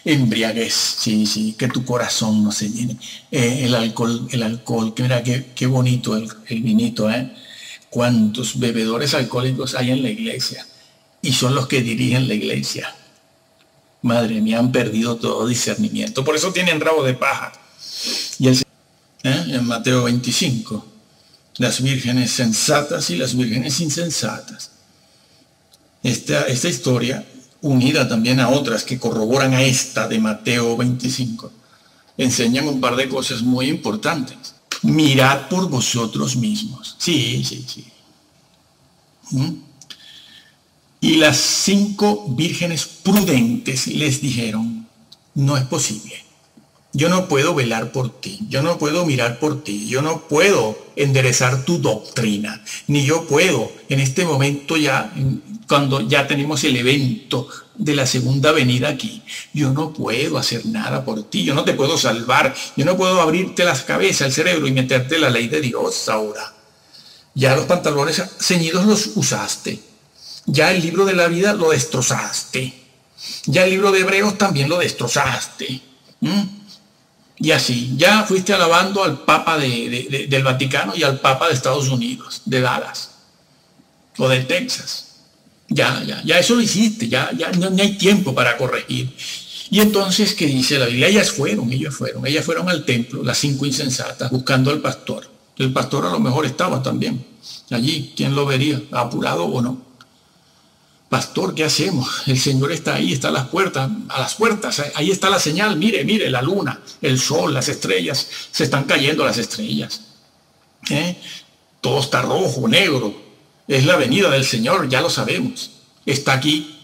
Embriaguez, sí, sí, que tu corazón no se llene. Eh, el alcohol, el alcohol, que mira, qué, qué bonito el, el vinito, ¿eh? Cuántos bebedores alcohólicos hay en la iglesia y son los que dirigen la iglesia. Madre mía, han perdido todo discernimiento. Por eso tienen rabo de paja. Y el, ¿eh? En Mateo veinticinco, las vírgenes sensatas y las vírgenes insensatas. Esta, esta historia, unida también a otras que corroboran a esta de Mateo veinticinco, enseñan un par de cosas muy importantes. Mirad por vosotros mismos. Sí, sí, sí. ¿Mm? Y las cinco vírgenes prudentes les dijeron, no es posible. Yo no puedo velar por ti, yo no puedo mirar por ti, yo no puedo enderezar tu doctrina, ni yo puedo en este momento ya, cuando ya tenemos el evento de la segunda venida aquí, yo no puedo hacer nada por ti, yo no te puedo salvar, yo no puedo abrirte las cabezas, el cerebro y meterte la ley de Dios ahora. Ya los pantalones ceñidos los usaste, ya el libro de la vida lo destrozaste, ya el libro de Hebreos también lo destrozaste. ¿Mm? Y así, ya fuiste alabando al Papa de, de, de, del Vaticano y al Papa de Estados Unidos, de Dallas, o de Texas. Ya, ya, ya eso lo hiciste, ya, ya no, no hay tiempo para corregir. Y entonces, ¿qué dice la Biblia? Ellas fueron, ellas fueron, ellas fueron al templo, las cinco insensatas, buscando al pastor. El pastor a lo mejor estaba también allí, ¿quién lo vería? ¿Apurado o no? Pastor, ¿qué hacemos? El Señor está ahí, está a las puertas, a las puertas, ahí está la señal, mire, mire, la luna, el sol, las estrellas, se están cayendo las estrellas. ¿Eh? Todo está rojo, negro, es la venida del Señor, ya lo sabemos, está aquí.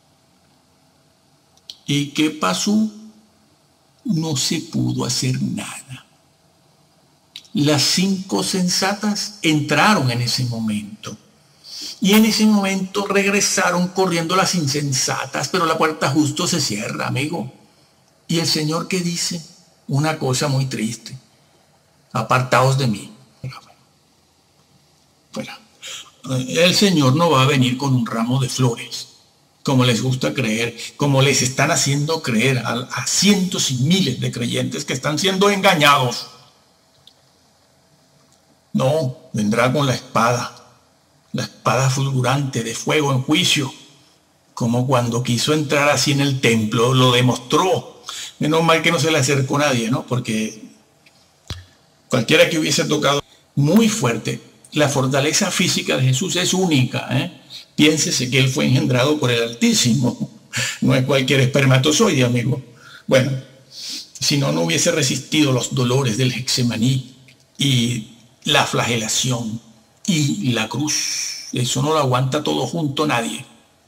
¿Y qué pasó? No se pudo hacer nada. Las cinco sensatas entraron en ese momento. Y en ese momento regresaron corriendo las insensatas, pero la puerta justo se cierra, amigo. ¿Y el Señor qué dice? Una cosa muy triste. Apartaos de mí. Fuera. El Señor no va a venir con un ramo de flores, como les gusta creer, como les están haciendo creer a, a cientos y miles de creyentes que están siendo engañados. No, vendrá con la espada. La espada fulgurante de fuego en juicio, como cuando quiso entrar así en el templo, lo demostró. Menos mal que no se le acercó nadie, ¿no? Porque cualquiera que hubiese tocado muy fuerte, la fortaleza física de Jesús es única, ¿eh? Piénsese que él fue engendrado por el Altísimo, no es cualquier espermatozoide, amigo. Bueno, si no, no hubiese resistido los dolores del Getsemaní y la flagelación y la cruz. Eso no lo aguanta todo junto nadie.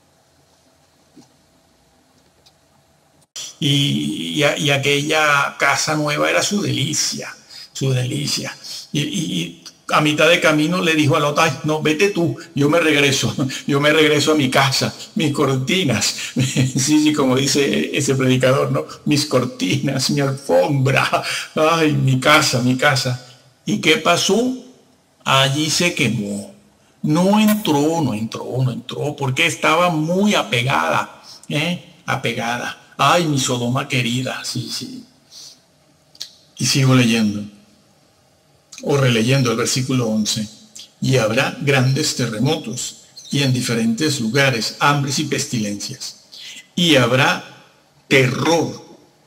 Y, y, y aquella casa nueva era su delicia, su delicia. Y, y a mitad de camino le dijo a Lot, ay, no, vete tú, yo me regreso, yo me regreso a mi casa, mis cortinas. Sí, sí, como dice ese predicador, ¿no? Mis cortinas, mi alfombra, ay, mi casa, mi casa. ¿Y qué pasó? Allí se quemó. No entró, no entró, no entró, porque estaba muy apegada, ¿eh? Apegada. Ay, mi Sodoma querida, sí, sí. Y sigo leyendo, o releyendo el versículo once. Y habrá grandes terremotos, y en diferentes lugares, hambres y pestilencias. Y habrá terror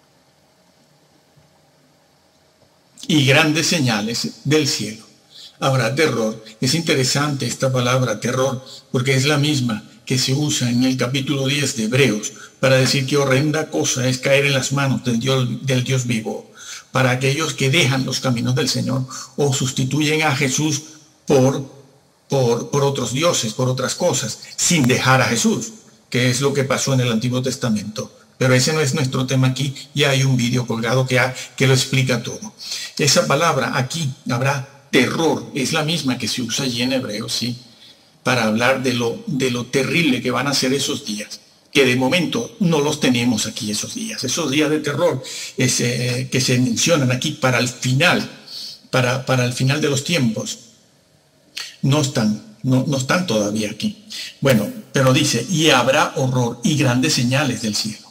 y grandes señales del cielo. Habrá terror. Es interesante esta palabra terror, porque es la misma que se usa en el capítulo diez de Hebreos para decir que horrenda cosa es caer en las manos del Dios, del Dios vivo, para aquellos que dejan los caminos del Señor o sustituyen a Jesús por, por, por otros dioses, por otras cosas, sin dejar a Jesús, que es lo que pasó en el Antiguo Testamento. Pero ese no es nuestro tema aquí, ya hay un vídeo colgado que, ha, que lo explica todo. Esa palabra aquí, habrá terror, es la misma que se usa allí en hebreo, sí, para hablar de lo, de lo terrible que van a ser esos días, que de momento no los tenemos aquí esos días, esos días de terror ese, que se mencionan aquí para el final, para, para el final de los tiempos, no están, no, no están todavía aquí. Bueno, pero dice, y habrá horror y grandes señales del cielo.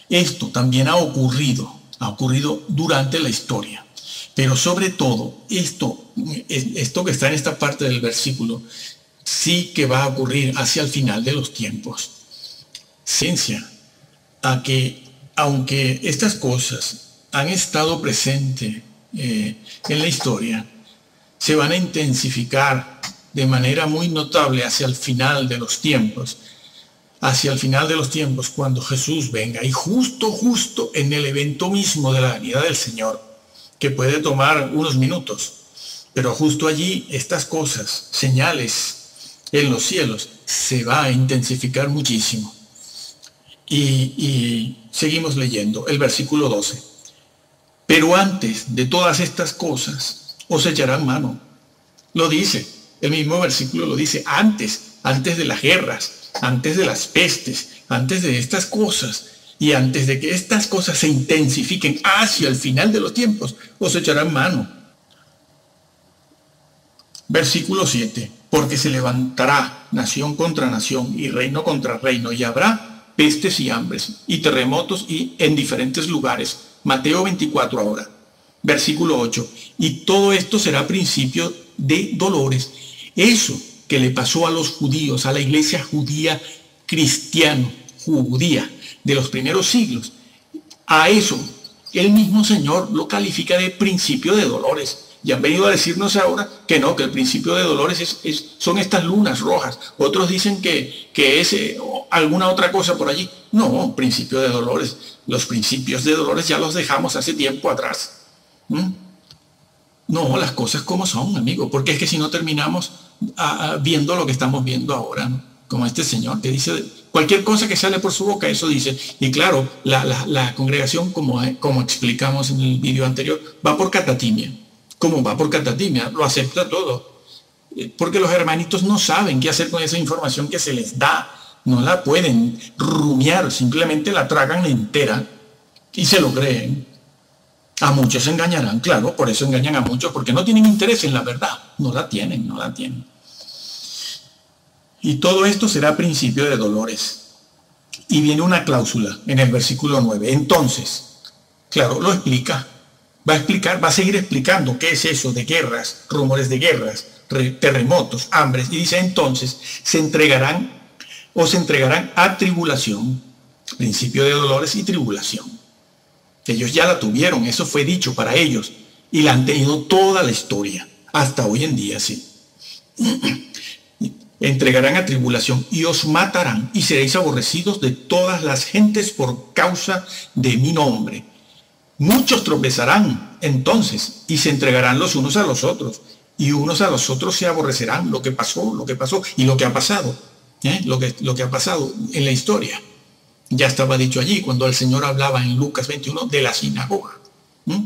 Esto también ha ocurrido, ha ocurrido durante la historia. Pero sobre todo, esto, esto que está en esta parte del versículo, sí que va a ocurrir hacia el final de los tiempos. Ciencia, a que aunque estas cosas han estado presentes eh, en la historia, se van a intensificar de manera muy notable hacia el final de los tiempos, hacia el final de los tiempos cuando Jesús venga, y justo, justo en el evento mismo de la venida del Señor, que puede tomar unos minutos, pero justo allí estas cosas, señales en los cielos, se va a intensificar muchísimo. Y, y seguimos leyendo el versículo doce. Pero antes de todas estas cosas os echarán mano. Lo dice, el mismo versículo lo dice, antes, antes de las guerras, antes de las pestes, antes de estas cosas, y antes de que estas cosas se intensifiquen hacia el final de los tiempos, os echarán mano. Versículo siete. Porque se levantará nación contra nación y reino contra reino, y habrá pestes y hambres y terremotos y en diferentes lugares. Mateo veinticuatro ahora. Versículo ocho. Y todo esto será principio de dolores. Eso que le pasó a los judíos, a la iglesia judía cristiana, judía, de los primeros siglos, a eso el mismo Señor lo califica de principio de dolores. Y han venido a decirnos ahora que no, que el principio de dolores es, es, son estas lunas rojas. Otros dicen que, que es eh, alguna otra cosa por allí. No, principio de dolores. Los principios de dolores ya los dejamos hace tiempo atrás. ¿Mm? No, las cosas como son, amigo, porque es que si no terminamos a, a, viendo lo que estamos viendo ahora, ¿no? Como este señor que dice cualquier cosa que sale por su boca, eso dice. Y claro, la, la, la congregación, como, como explicamos en el vídeo anterior, va por catatimia. Como va por catatimia, lo acepta todo. Porque los hermanitos no saben qué hacer con esa información que se les da. No la pueden rumiar, simplemente la tragan entera y se lo creen. A muchos se engañarán, claro, por eso engañan a muchos, porque no tienen interés en la verdad. No la tienen, no la tienen. Y todo esto será principio de dolores. Y viene una cláusula en el versículo nueve. Entonces, claro, lo explica. Va a explicar, va a seguir explicando qué es eso de guerras, rumores de guerras, terremotos, hambres. Y dice, entonces, se entregarán o se entregarán a tribulación. Principio de dolores y tribulación. Ellos ya la tuvieron, eso fue dicho para ellos. Y la han tenido toda la historia. Hasta hoy en día, sí. Entregarán a tribulación y os matarán y seréis aborrecidos de todas las gentes por causa de mi nombre. Muchos tropezarán entonces y se entregarán los unos a los otros y unos a los otros se aborrecerán. Lo que pasó, lo que pasó y lo que ha pasado, ¿eh? lo, que, lo que ha pasado en la historia. Ya estaba dicho allí cuando el Señor hablaba en Lucas veintiuno de la sinagoga. ¿Mm?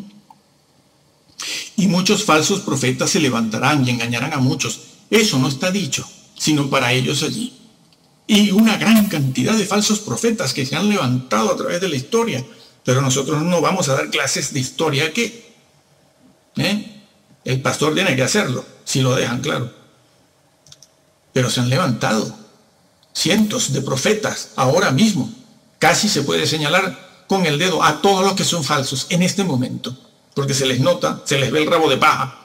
Y muchos falsos profetas se levantarán y engañarán a muchos. Eso no está dicho, sino para ellos allí. Y una gran cantidad de falsos profetas que se han levantado a través de la historia. Pero nosotros no vamos a dar clases de historia aquí. ¿Eh? El pastor tiene que hacerlo, si lo dejan claro. Pero se han levantado cientos de profetas ahora mismo. Casi se puede señalar con el dedo a todos los que son falsos en este momento. Porque se les nota, se les ve el rabo de paja.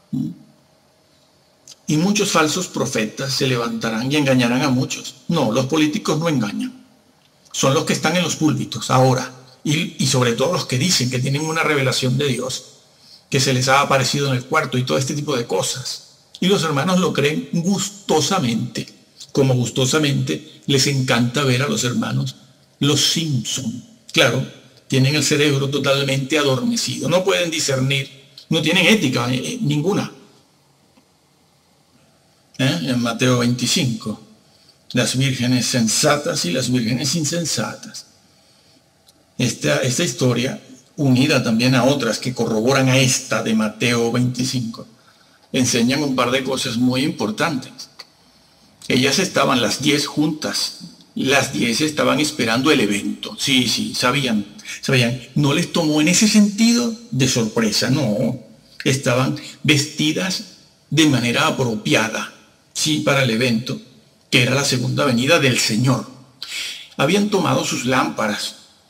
Y muchos falsos profetas se levantarán y engañarán a muchos. No, los políticos no engañan. Son los que están en los púlpitos ahora. Y, y sobre todo los que dicen que tienen una revelación de Dios, que se les ha aparecido en el cuarto y todo este tipo de cosas. Y los hermanos lo creen gustosamente, como gustosamente les encanta ver a los hermanos los Simpson. Claro, tienen el cerebro totalmente adormecido, no pueden discernir, no tienen ética eh, ninguna. ¿Eh? En Mateo veinticinco, las vírgenes sensatas y las vírgenes insensatas. Esta, esta historia, unida también a otras que corroboran a esta de Mateo veinticinco, enseñan un par de cosas muy importantes. Ellas estaban las diez juntas, las diez estaban esperando el evento. Sí, sí, sabían, sabían. No les tomó en ese sentido de sorpresa, no. Estaban vestidas de manera apropiada, sí, para el evento, que era la segunda venida del Señor. Habían tomado sus lámparas,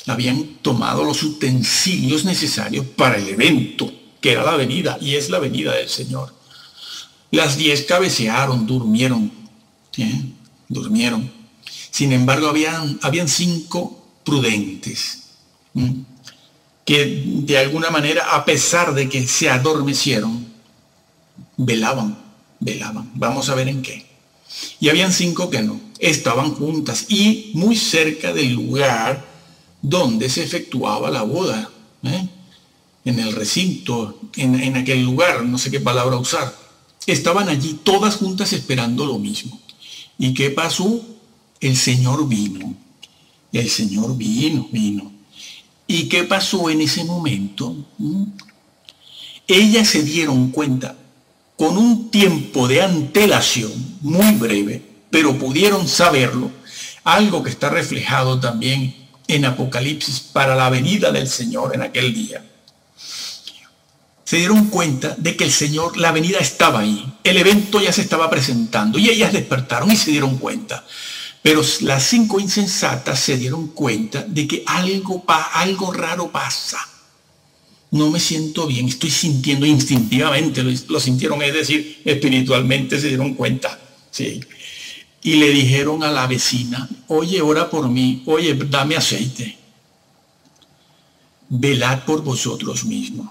habían tomado los utensilios necesarios para el evento, que era la venida, y es la venida del Señor. Las diez cabecearon, durmieron, ¿sí? durmieron. Sin embargo, habían, habían cinco prudentes, ¿sí? que de alguna manera, a pesar de que se adormecieron, velaban, velaban. Vamos a ver en qué. Y habían cinco que no, estaban juntas y muy cerca del lugar donde se efectuaba la boda, ¿eh? en el recinto, en, en aquel lugar, no sé qué palabra usar. Estaban allí todas juntas esperando lo mismo. ¿Y qué pasó? El Señor vino. El Señor vino, vino. ¿Y qué pasó en ese momento? ¿Mm? Ellas se dieron cuenta con un tiempo de antelación muy breve, pero pudieron saberlo, algo que está reflejado también en Apocalipsis para la venida del Señor en aquel día. Se dieron cuenta de que el Señor, la venida estaba ahí, el evento ya se estaba presentando y ellas despertaron y se dieron cuenta. Pero las cinco insensatas se dieron cuenta de que algo, algo raro pasa. No me siento bien, estoy sintiendo instintivamente, lo, lo sintieron, es decir, espiritualmente se dieron cuenta. Sí. Y le dijeron a la vecina, oye, ora por mí, oye, dame aceite. Velad por vosotros mismos.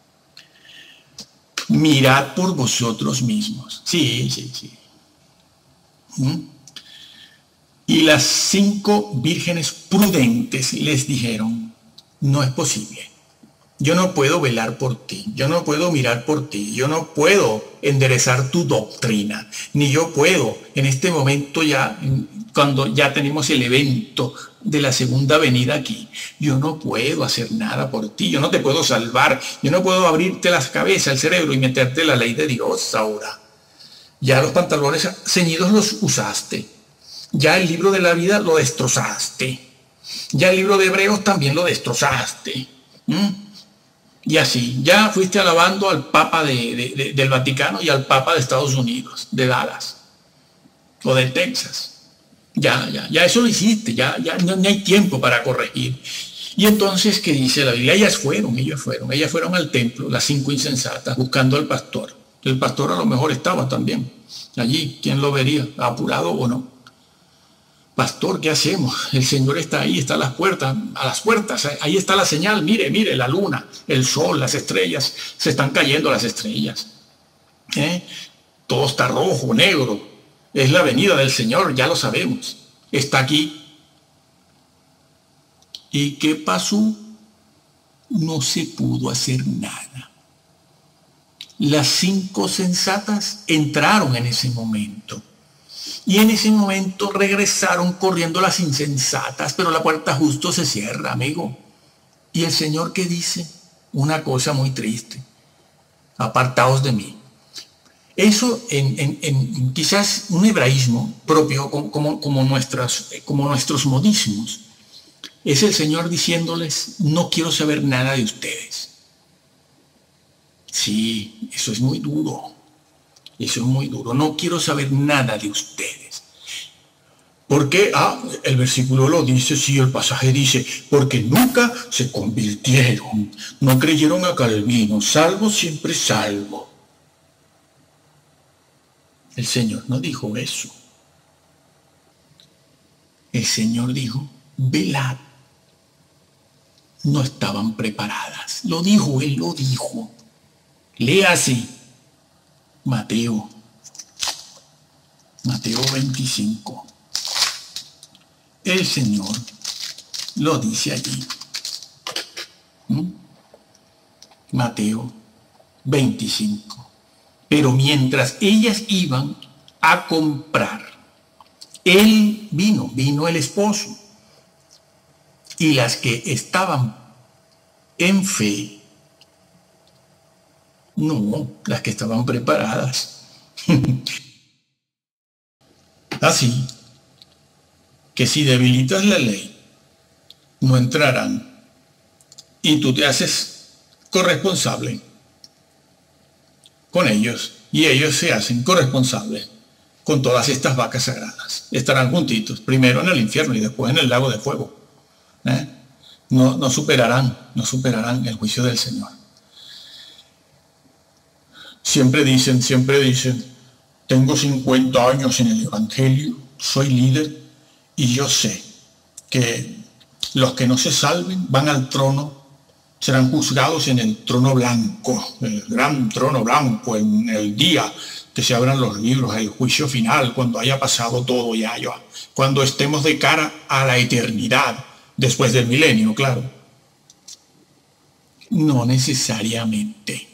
Mirad por vosotros mismos. Sí, sí, sí. ¿Mm? Y las cinco vírgenes prudentes les dijeron, no es posible. Yo no puedo velar por ti, yo no puedo mirar por ti, yo no puedo enderezar tu doctrina, ni yo puedo en este momento ya, cuando ya tenemos el evento de la segunda venida aquí, yo no puedo hacer nada por ti, yo no te puedo salvar, yo no puedo abrirte las cabezas, el cerebro y meterte la ley de Dios ahora. Ya los pantalones ceñidos los usaste, ya el libro de la vida lo destrozaste, ya el libro de Hebreos también lo destrozaste. ¿Mm? Y así, ya fuiste alabando al Papa de, de, de, del Vaticano y al Papa de Estados Unidos, de Dallas, o de Texas. Ya, ya, ya eso lo hiciste, ya, ya no, no hay tiempo para corregir. Y entonces, ¿qué dice la Biblia? Ellas fueron, ellas fueron, ellas fueron al templo, las cinco insensatas, buscando al pastor. El pastor a lo mejor estaba también allí, ¿quién lo vería? ¿Apurado o no? Pastor, ¿qué hacemos? El Señor está ahí, está a las puertas, a las puertas, ahí está la señal, mire, mire, la luna, el sol, las estrellas, se están cayendo las estrellas. ¿Eh? Todo está rojo, negro, es la venida del Señor, ya lo sabemos, está aquí. ¿Y qué pasó? No se pudo hacer nada. Las cinco sensatas entraron en ese momento. Y en ese momento regresaron corriendo las insensatas, pero la puerta justo se cierra, amigo. Y el Señor, ¿qué dice? Una cosa muy triste. Apartaos de mí. Eso en, en, en quizás un hebraísmo propio, como, como, como, nuestras, como nuestros modismos, es el Señor diciéndoles, no quiero saber nada de ustedes. Sí, eso es muy duro. Eso es muy duro. No quiero saber nada de ustedes. ¿Por qué? Ah, el versículo lo dice, sí, el pasaje dice, porque nunca se convirtieron, no creyeron a Calvino, salvo siempre salvo. El Señor no dijo eso. El Señor dijo, velad. No estaban preparadas. Lo dijo, Él lo dijo. Léase. Mateo, Mateo veinticinco. El Señor lo dice allí. ¿Mm? Mateo veinticinco. Pero mientras ellas iban a comprar, Él vino, vino el esposo. Y las que estaban en fe, no, las que estaban preparadas. Así que si debilitas la ley, no entrarán. Y tú te haces corresponsable con ellos. Y ellos se hacen corresponsables con todas estas vacas sagradas. Estarán juntitos, primero en el infierno y después en el lago de fuego. ¿Eh? no, no superarán, no superarán el juicio del Señor. Siempre dicen, siempre dicen, tengo cincuenta años en el Evangelio, soy líder y yo sé que los que no se salven van al trono, serán juzgados en el trono blanco, el gran trono blanco, en el día que se abran los libros, el juicio final, cuando haya pasado todo ya, ya, cuando estemos de cara a la eternidad, después del milenio, claro. No necesariamente.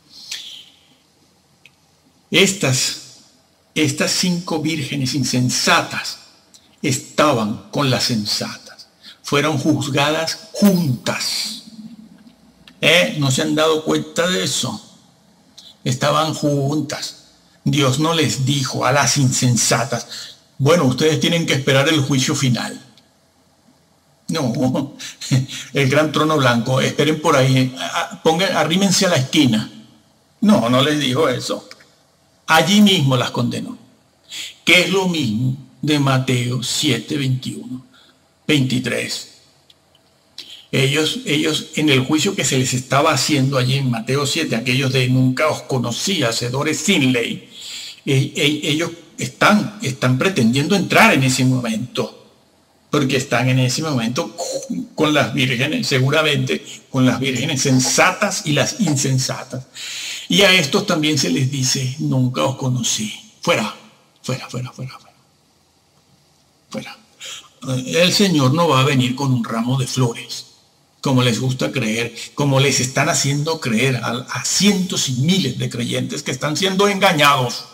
Estas, estas cinco vírgenes insensatas estaban con las sensatas, fueron juzgadas juntas. ¿Eh? ¿No se han dado cuenta de eso? Estaban juntas. Dios no les dijo a las insensatas, bueno, ustedes tienen que esperar el juicio final. No, el gran trono blanco, esperen por ahí, pongan, arrímense a la esquina. No, no les dijo eso. Allí mismo las condenó. Que es lo mismo de Mateo siete, veintiuno, veintitrés. Ellos, ellos, en el juicio que se les estaba haciendo allí en Mateo siete, aquellos de nunca os conocí, hacedores sin ley, ellos están, están pretendiendo entrar en ese momento, porque están en ese momento con las vírgenes, seguramente con las vírgenes sensatas y las insensatas. Y a estos también se les dice, nunca os conocí. Fuera, fuera, fuera, fuera, fuera. Fuera. El Señor no va a venir con un ramo de flores, como les gusta creer, como les están haciendo creer a, a cientos y miles de creyentes que están siendo engañados.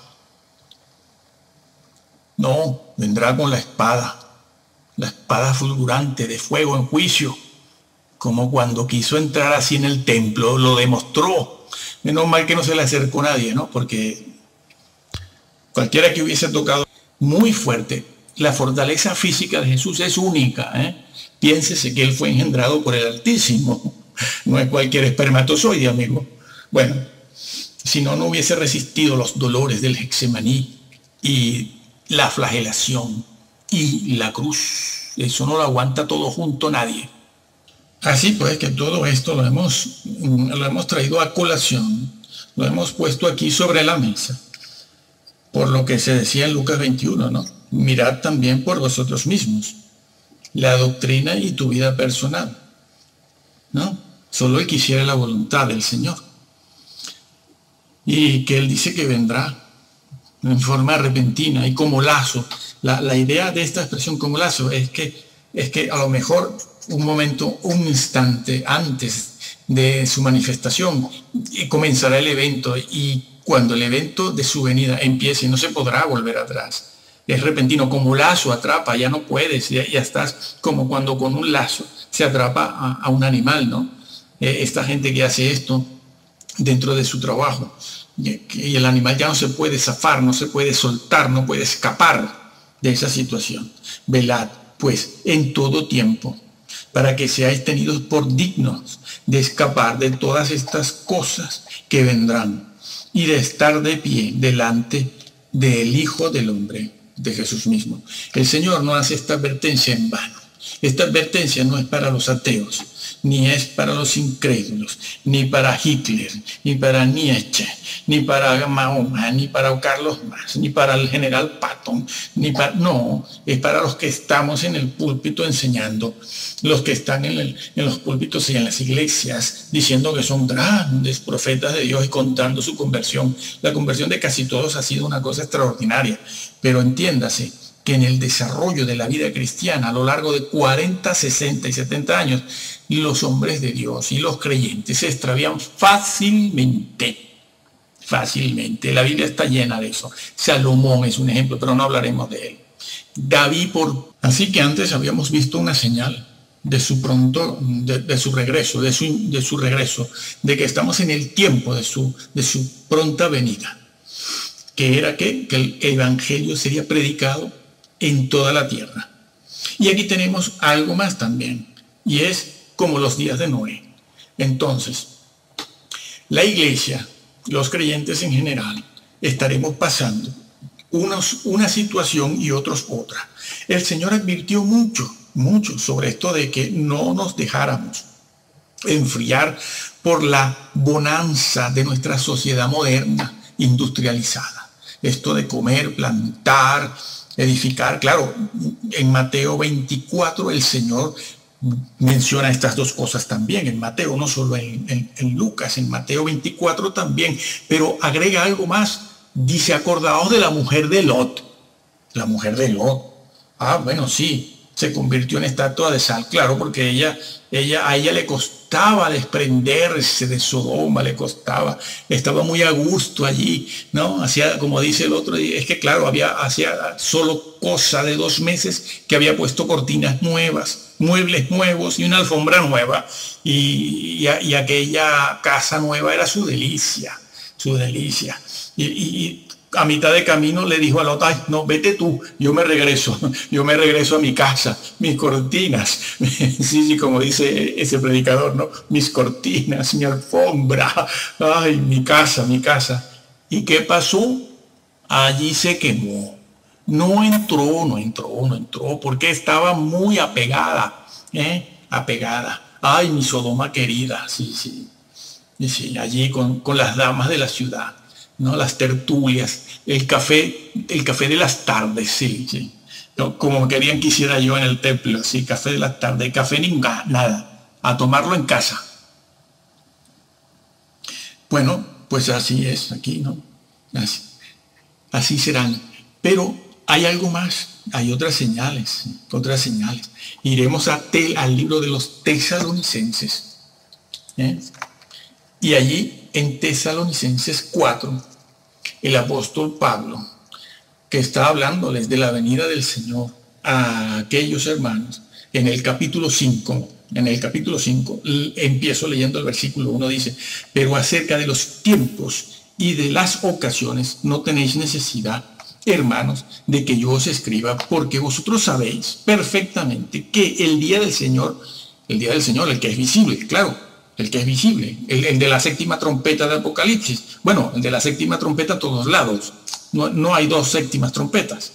No, vendrá con la espada, la espada fulgurante de fuego en juicio, como cuando quiso entrar así en el templo, lo demostró. Menos mal que no se le acercó nadie, ¿no? Porque cualquiera que hubiese tocado muy fuerte, la fortaleza física de Jesús es única, ¿eh? Piénsese que él fue engendrado por el Altísimo. No es cualquier espermatozoide, amigo. Bueno, si no, no hubiese resistido los dolores del Getsemaní y la flagelación y la cruz. Eso no lo aguanta todo junto nadie. Así pues que todo esto lo hemos, lo hemos traído a colación, lo hemos puesto aquí sobre la mesa, por lo que se decía en Lucas veintiuno, ¿no? Mirad también por vosotros mismos la doctrina y tu vida personal, ¿no? Solo él quisiera la voluntad del Señor. Y que él dice que vendrá en forma repentina y como lazo. La, la idea de esta expresión como lazo es que, es que a lo mejor un momento, un instante antes de su manifestación comenzará el evento, y cuando el evento de su venida empiece no se podrá volver atrás. Es repentino, como lazo atrapa, ya no puedes, ya, ya estás como cuando con un lazo se atrapa a, a un animal, ¿no? Eh, esta gente que hace esto dentro de su trabajo, y, y el animal ya no se puede zafar, no se puede soltar, no puede escapar de esa situación. Velad, pues, en todo tiempo, para que seáis tenidos por dignos de escapar de todas estas cosas que vendrán y de estar de pie delante del Hijo del Hombre, de Jesús mismo. El Señor no hace esta advertencia en vano. Esta advertencia no es para los ateos, ni es para los incrédulos, ni para Hitler, ni para Nietzsche, ni para Mahoma, ni para Carlos Marx, ni para el general Patton, ni para... No, es para los que estamos en el púlpito enseñando, los que están en, el, en los púlpitos y en las iglesias diciendo que son grandes profetas de Dios y contando su conversión. La conversión de casi todos ha sido una cosa extraordinaria, pero entiéndase que en el desarrollo de la vida cristiana a lo largo de cuarenta, sesenta y setenta años, los hombres de Dios y los creyentes se extravían fácilmente, fácilmente. La Biblia está llena de eso. Salomón es un ejemplo, pero no hablaremos de él. David por... Así que antes habíamos visto una señal de su pronto, de, de su regreso, de su, de su regreso, de que estamos en el tiempo de su, de su pronta venida, que era que, que el evangelio sería predicado en toda la tierra. Y aquí tenemos algo más también, y es como los días de Noé. Entonces, la iglesia, los creyentes en general, estaremos pasando unos, una situación y otros otra. El Señor advirtió mucho, mucho sobre esto de que no nos dejáramos enfriar por la bonanza de nuestra sociedad moderna, industrializada. Esto de comer, plantar, edificar. Claro, en Mateo veinticuatro el Señor menciona estas dos cosas también, en Mateo, no solo en, en, en Lucas, en Mateo veinticuatro también, pero agrega algo más. Dice, acordaos de la mujer de Lot. La mujer de Lot. Ah, bueno, sí, se convirtió en estatua de sal, claro, porque ella, ella, a ella le costaba desprenderse de Sodoma, le costaba, estaba muy a gusto allí, ¿no? Hacía, como dice el otro, es que claro, había, hacía solo cosa de dos meses que había puesto cortinas nuevas, muebles nuevos y una alfombra nueva, y, y, y aquella casa nueva era su delicia, su delicia. Y, y a mitad de camino le dijo a Lot, ay, no, vete tú, yo me regreso, yo me regreso a mi casa, mis cortinas, sí, sí, como dice ese predicador, ¿no? Mis cortinas, mi alfombra, ay, mi casa, mi casa. ¿Y qué pasó? Allí se quemó. No entró, no entró, no entró, porque estaba muy apegada, ¿eh? Apegada. Ay, mi Sodoma querida, sí, sí. Y sí, allí con, con las damas de la ciudad, ¿no? Las tertulias, el café, el café de las tardes, sí, sí. No, como querían que hiciera yo en el templo, sí, café de las tardes, café ni nada, a tomarlo en casa. Bueno, pues así es aquí, ¿no? Así, así serán. Pero hay algo más, hay otras señales, otras señales. Iremos a tel, al libro de los Tesalonicenses, ¿eh? Y allí en Tesalonicenses cuatro, el apóstol Pablo, que está hablándoles de la venida del Señor a aquellos hermanos, en el capítulo cinco, en el capítulo cinco, empiezo leyendo el versículo uno, dice, pero acerca de los tiempos y de las ocasiones no tenéis necesidad, hermanos, de que yo os escriba, porque vosotros sabéis perfectamente que el día del Señor, el día del Señor, el que es visible, claro, el que es visible, el, el de la séptima trompeta de Apocalipsis. Bueno, el de la séptima trompeta a todos lados. No, no hay dos séptimas trompetas.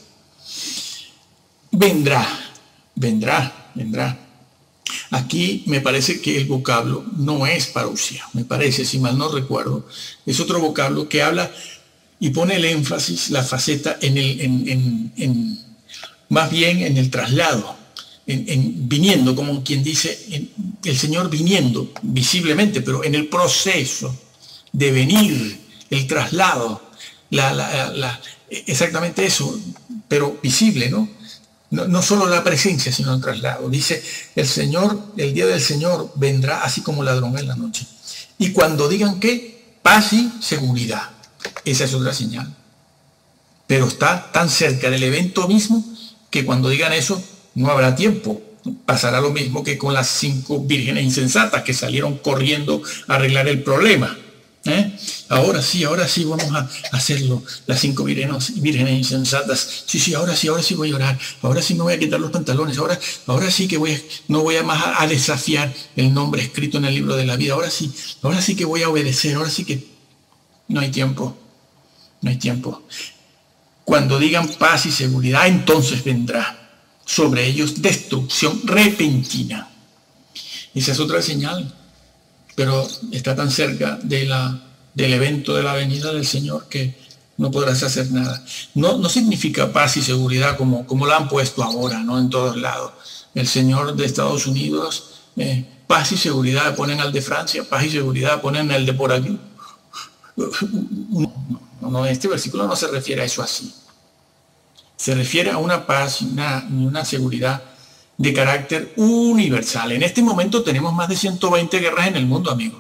Vendrá, vendrá, vendrá. Aquí me parece que el vocablo no es parousia. Me parece, si mal no recuerdo, es otro vocablo que habla y pone el énfasis, la faceta en el, en, en, en, más bien en el traslado. En, en viniendo, como quien dice, en, el Señor viniendo visiblemente, pero en el proceso de venir, el traslado, la, la, la, exactamente eso, pero visible, ¿no? ¿no? No solo la presencia, sino el traslado. Dice, el Señor, el día del Señor vendrá así como ladrón en la noche. Y cuando digan que paz y seguridad, esa es otra señal. Pero está tan cerca del evento mismo que cuando digan eso, no habrá tiempo. Pasará lo mismo que con las cinco vírgenes insensatas que salieron corriendo a arreglar el problema. ¿Eh? Ahora sí, ahora sí vamos a hacerlo. Las cinco vírgenes, vírgenes insensatas. Sí, sí, ahora sí, ahora sí voy a orar. Ahora sí me voy a quitar los pantalones. Ahora, ahora sí que voy a, no voy a más a, a desafiar el nombre escrito en el libro de la vida. Ahora sí, ahora sí que voy a obedecer. Ahora sí que no hay tiempo. No hay tiempo. Cuando digan paz y seguridad, entonces vendrá sobre ellos destrucción repentina. Esa es otra señal, pero está tan cerca de la, del evento de la venida del Señor que no podrás hacer nada. No, no significa paz y seguridad como, como la han puesto ahora, ¿no? En todos lados. El Señor de Estados Unidos, eh, paz y seguridad ponen al de Francia, paz y seguridad ponen al de por aquí. No, no, no, este versículo no se refiere a eso así. Se refiere a una paz y una, una seguridad de carácter universal. En este momento tenemos más de ciento veinte guerras en el mundo, amigo.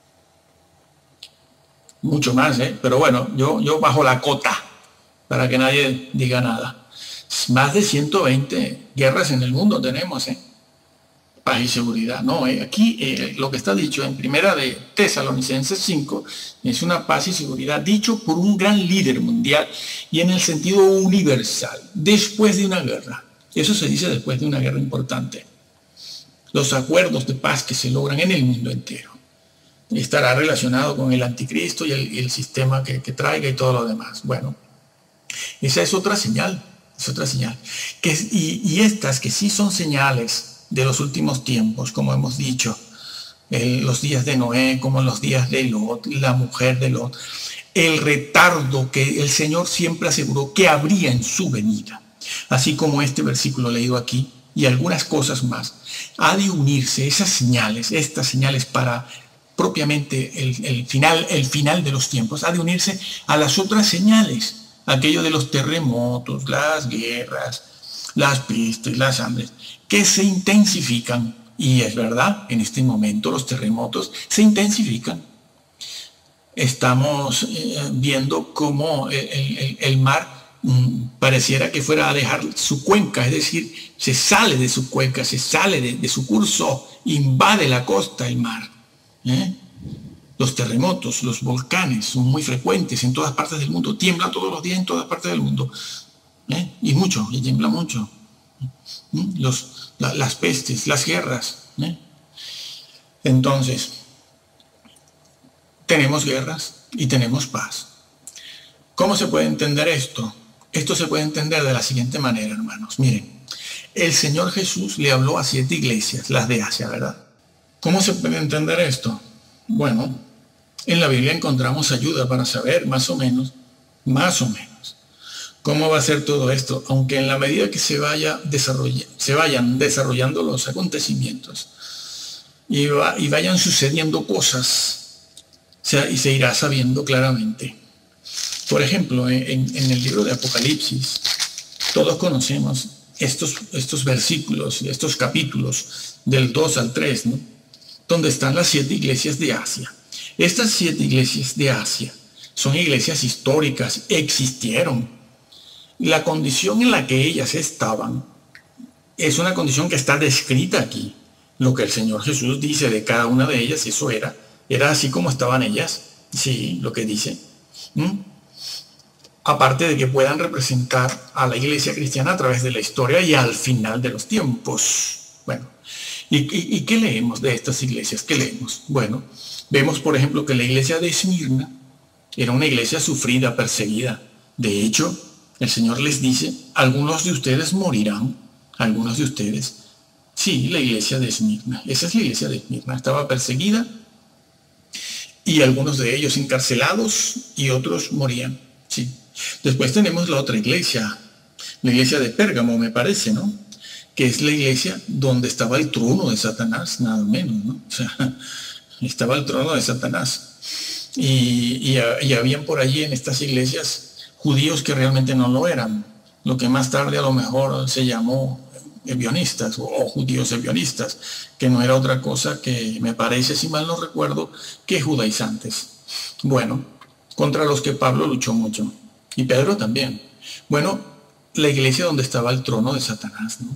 Mucho más, ¿eh? Pero bueno, yo, yo bajo la cota para que nadie diga nada. Más de ciento veinte guerras en el mundo tenemos, ¿eh? Paz y seguridad. No, eh, aquí eh, lo que está dicho en primera de Tesalonicenses cinco es una paz y seguridad dicho por un gran líder mundial y en el sentido universal, después de una guerra. Eso se dice después de una guerra importante. Los acuerdos de paz que se logran en el mundo entero. Estará relacionado con el anticristo y el, y el sistema que, que traiga y todo lo demás. Bueno, esa es otra señal, es otra señal. Que, y, y estas que sí son señales de los últimos tiempos, como hemos dicho, el, los días de Noé, como los días de Lot, la mujer de Lot, el retardo que el Señor siempre aseguró que habría en su venida, así como este versículo leído aquí y algunas cosas más, ha de unirse esas señales, estas señales para propiamente el, el, final, el final de los tiempos, ha de unirse a las otras señales, aquello de los terremotos, las guerras, las pestes, las hambres, que se intensifican. Y es verdad, en este momento los terremotos se intensifican. Estamos eh, viendo cómo el, el, el mar mmm, pareciera que fuera a dejar su cuenca, es decir, se sale de su cuenca, se sale de, de su curso, invade la costa el mar. ¿Eh? Los terremotos, los volcanes son muy frecuentes en todas partes del mundo, tiembla todos los días en todas partes del mundo. ¿Eh? Y mucho, y tiembla mucho. ¿Eh? Los, la, las pestes, las guerras. ¿Eh? Entonces, tenemos guerras y tenemos paz. ¿Cómo se puede entender esto? Esto se puede entender de la siguiente manera, hermanos. Miren, el Señor Jesús le habló a siete iglesias, las de Asia, ¿verdad? ¿Cómo se puede entender esto? Bueno, en la Biblia encontramos ayuda para saber más o menos, más o menos, cómo va a ser todo esto, aunque en la medida que se, vaya desarrolla, se vayan desarrollando los acontecimientos y, va, y vayan sucediendo cosas, se, y se irá sabiendo claramente. Por ejemplo, en, en el libro de Apocalipsis, todos conocemos estos, estos versículos, estos capítulos del dos al tres, ¿no? Donde están las siete iglesias de Asia. Estas siete iglesias de Asia son iglesias históricas, existieron. La condición en la que ellas estaban es una condición que está descrita aquí. Lo que el Señor Jesús dice de cada una de ellas, eso era, era así como estaban ellas. Sí, lo que dice. ¿Mm? Aparte de que puedan representar a la iglesia cristiana a través de la historia y al final de los tiempos. Bueno, ¿y, y, y qué leemos de estas iglesias? ¿Qué leemos? Bueno, vemos por ejemplo que la iglesia de Esmirna era una iglesia sufrida, perseguida. De hecho, el Señor les dice, algunos de ustedes morirán, algunos de ustedes. Sí, la iglesia de Esmirna, esa es la iglesia de Esmirna, estaba perseguida y algunos de ellos encarcelados y otros morían. Sí. Después tenemos la otra iglesia, la iglesia de Pérgamo, me parece, ¿no? Que es la iglesia donde estaba el trono de Satanás, nada menos, ¿no? O sea, estaba el trono de Satanás. Y, y, y habían por allí en estas iglesias judíos que realmente no lo eran, lo que más tarde a lo mejor se llamó ebionistas o, o judíos ebionistas, que no era otra cosa que, me parece, si mal no recuerdo, que judaizantes. Bueno, contra los que Pablo luchó mucho, y Pedro también. Bueno, la iglesia donde estaba el trono de Satanás, ¿no?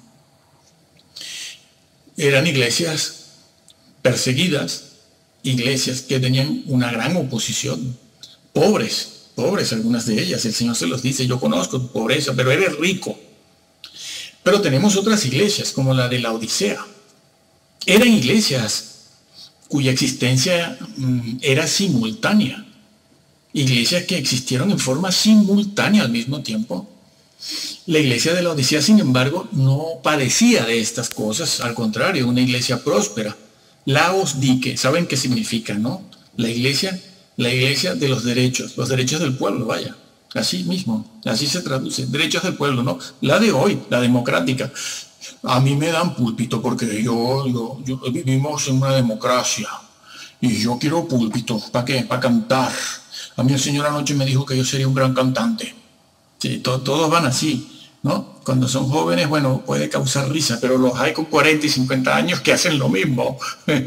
Eran iglesias perseguidas, iglesias que tenían una gran oposición, pobres, pobres algunas de ellas. El Señor se los dice, yo conozco tu pobreza, pero eres rico. Pero tenemos otras iglesias, como la de la Odisea. Eran iglesias cuya existencia mmm, era simultánea. Iglesias que existieron en forma simultánea al mismo tiempo. La iglesia de la Odisea, sin embargo, no padecía de estas cosas. Al contrario, una iglesia próspera. Laos dique, ¿saben qué significa, no? La iglesia, la iglesia de los derechos, los derechos del pueblo, vaya. Así mismo, así se traduce, derechos del pueblo, ¿no? La de hoy, la democrática. A mí me dan púlpito porque yo, yo, yo vivimos en una democracia y yo quiero púlpito. ¿Para qué? Para cantar. A mí el Señor anoche me dijo que yo sería un gran cantante. Sí, to, todos van así, ¿no? Cuando son jóvenes, bueno, puede causar risa, pero los hay con cuarenta y cincuenta años que hacen lo mismo.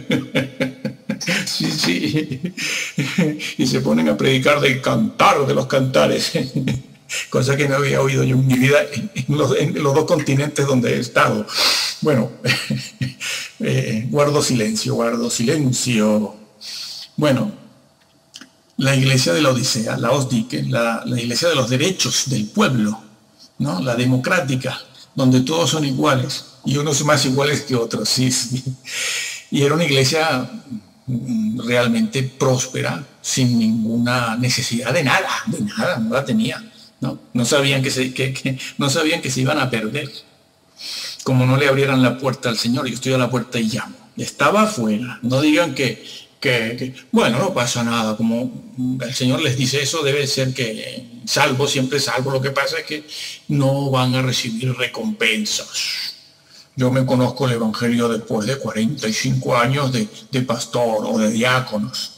Sí, sí. Y se ponen a predicar del cantar de los cantares. Cosa que no había oído yo en mi vida en los, en los dos continentes donde he estado. Bueno, eh, guardo silencio, guardo silencio. Bueno, la iglesia de la Odisea, la Osdique, la, la iglesia de los derechos del pueblo, ¿no? La democrática, donde todos son iguales y unos más iguales que otros, sí, sí. Y era una iglesia realmente próspera, sin ninguna necesidad de nada, de nada, no la tenía, ¿no? No sabían que se, que, que, no sabían que se iban a perder, como no le abrieran la puerta al Señor. Yo estoy a la puerta y llamo. Estaba afuera. No digan que, que, que, bueno, no pasa nada. Como el Señor les dice eso, debe ser que salvo, siempre salvo. Lo que pasa es que no van a recibir recompensas. Yo me conozco el Evangelio después de cuarenta y cinco años de, de pastor o de diáconos.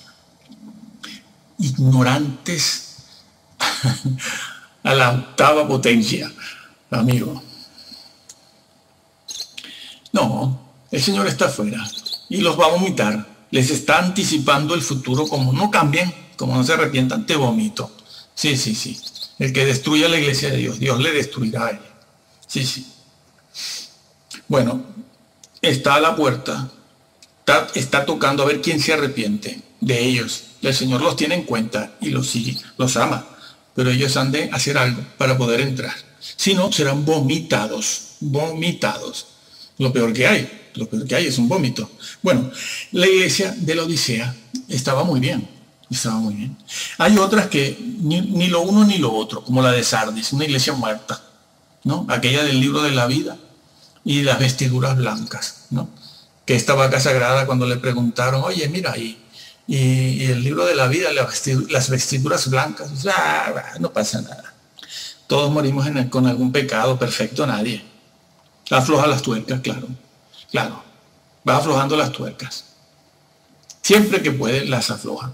Ignorantes a la octava potencia, amigo. No, el Señor está afuera y los va a vomitar. Les está anticipando el futuro. Como no cambien, como no se arrepientan, te vomito. Sí, sí, sí. El que destruya la iglesia de Dios, Dios le destruirá a él. Sí, sí. Bueno, está a la puerta, está, está tocando a ver quién se arrepiente de ellos. El Señor los tiene en cuenta y los sigue, los ama, pero ellos han de hacer algo para poder entrar. Si no, serán vomitados, vomitados. Lo peor que hay, lo peor que hay es un vómito. Bueno, la iglesia de la Odisea estaba muy bien, estaba muy bien. Hay otras que ni, ni lo uno ni lo otro, como la de Sardis, una iglesia muerta, ¿no? Aquella del libro de la vida y las vestiduras blancas, ¿no? Que esta vaca sagrada, cuando le preguntaron, oye, mira, y, y, y el libro de la vida, las vestiduras, las vestiduras blancas, ah, no pasa nada. Todos morimos en el, con algún pecado, perfecto nadie. Afloja las tuercas, claro, claro, va aflojando las tuercas. Siempre que puede, las afloja.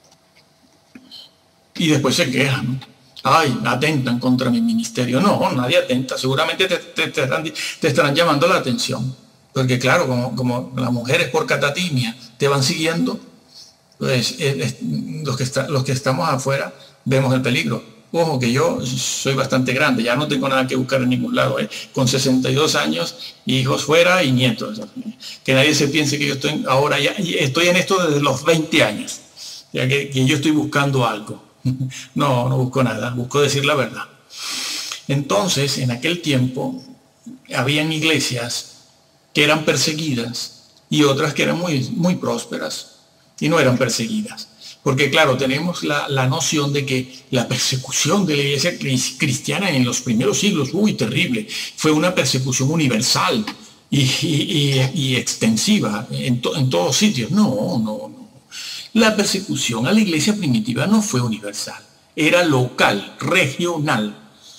Y después se quejan, ¿no? Ay, atentan contra mi ministerio. No, nadie atenta. Seguramente te, te, te, estarán, te estarán llamando la atención. Porque claro, como, como las mujeres por catatimia te van siguiendo, pues eh, los, que está, los que estamos afuera vemos el peligro. Ojo que yo soy bastante grande, ya no tengo nada que buscar en ningún lado. ¿eh? Con sesenta y dos años, hijos fuera y nietos. Que nadie se piense que yo estoy ahora ya, estoy en esto desde los veinte años. Ya que, que yo estoy buscando algo. No, no busco nada, busco decir la verdad. Entonces, en aquel tiempo, habían iglesias que eran perseguidas y otras que eran muy, muy prósperas y no eran perseguidas. Porque claro, tenemos la, la noción de que la persecución de la iglesia cristiana en los primeros siglos, uy, terrible, fue una persecución universal y, y, y, y extensiva en, to, en todos sitios. No, no, no. La persecución a la iglesia primitiva no fue universal, era local, regional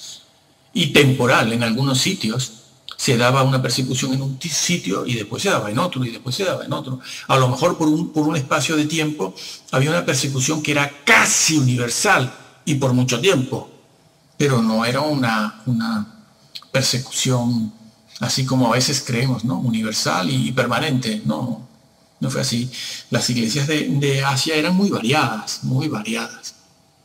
y temporal. En algunos sitios se daba una persecución en un sitio y después se daba en otro y después se daba en otro. A lo mejor por un, por un espacio de tiempo había una persecución que era casi universal y por mucho tiempo, pero no era una, una persecución así como a veces creemos, ¿no? Universal y permanente, no. No fue así. Las iglesias de, de Asia eran muy variadas, muy variadas.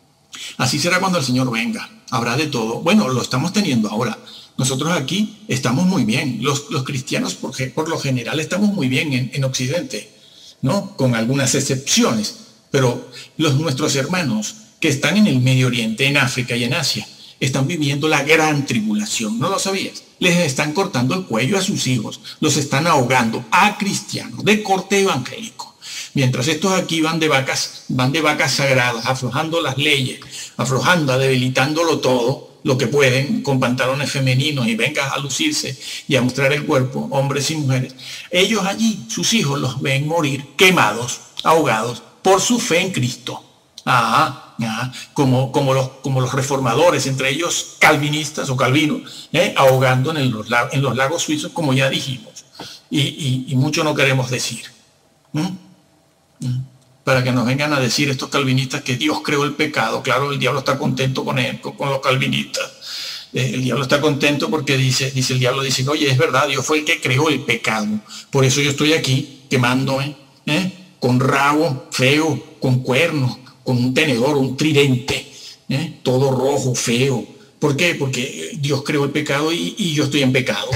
Así será cuando el Señor venga. Habrá de todo. Bueno, lo estamos teniendo ahora. Nosotros aquí estamos muy bien. Los, los cristianos, por, por lo general, estamos muy bien en, en Occidente, ¿no? Con algunas excepciones. Pero los nuestros hermanos que están en el Medio Oriente, en África y en Asia, están viviendo la gran tribulación. ¿No lo sabías? Les están cortando el cuello a sus hijos, los están ahogando a cristianos de corte evangélico. Mientras estos aquí van de vacas, van de vacas sagradas, aflojando las leyes, aflojando, debilitándolo todo, lo que pueden, con pantalones femeninos y venga a lucirse y a mostrar el cuerpo, hombres y mujeres. Ellos allí, sus hijos los ven morir quemados, ahogados, por su fe en Cristo. Ah, ah, como, como, los, como los reformadores, entre ellos calvinistas o Calvino, eh, ahogando en los, en los lagos suizos, como ya dijimos. Y, y, y mucho no queremos decir. ¿Mm? ¿Mm? Para que nos vengan a decir estos calvinistas que Dios creó el pecado. Claro, el diablo está contento con, él, con, con los calvinistas. Eh, el diablo está contento porque dice, dice el diablo, dice, oye, es verdad, Dios fue el que creó el pecado. Por eso yo estoy aquí quemándome, ¿eh? Con rabo feo, con cuernos, con un tenedor, un tridente, ¿eh? Todo rojo, feo. ¿Por qué? Porque Dios creó el pecado y, y yo estoy en pecado.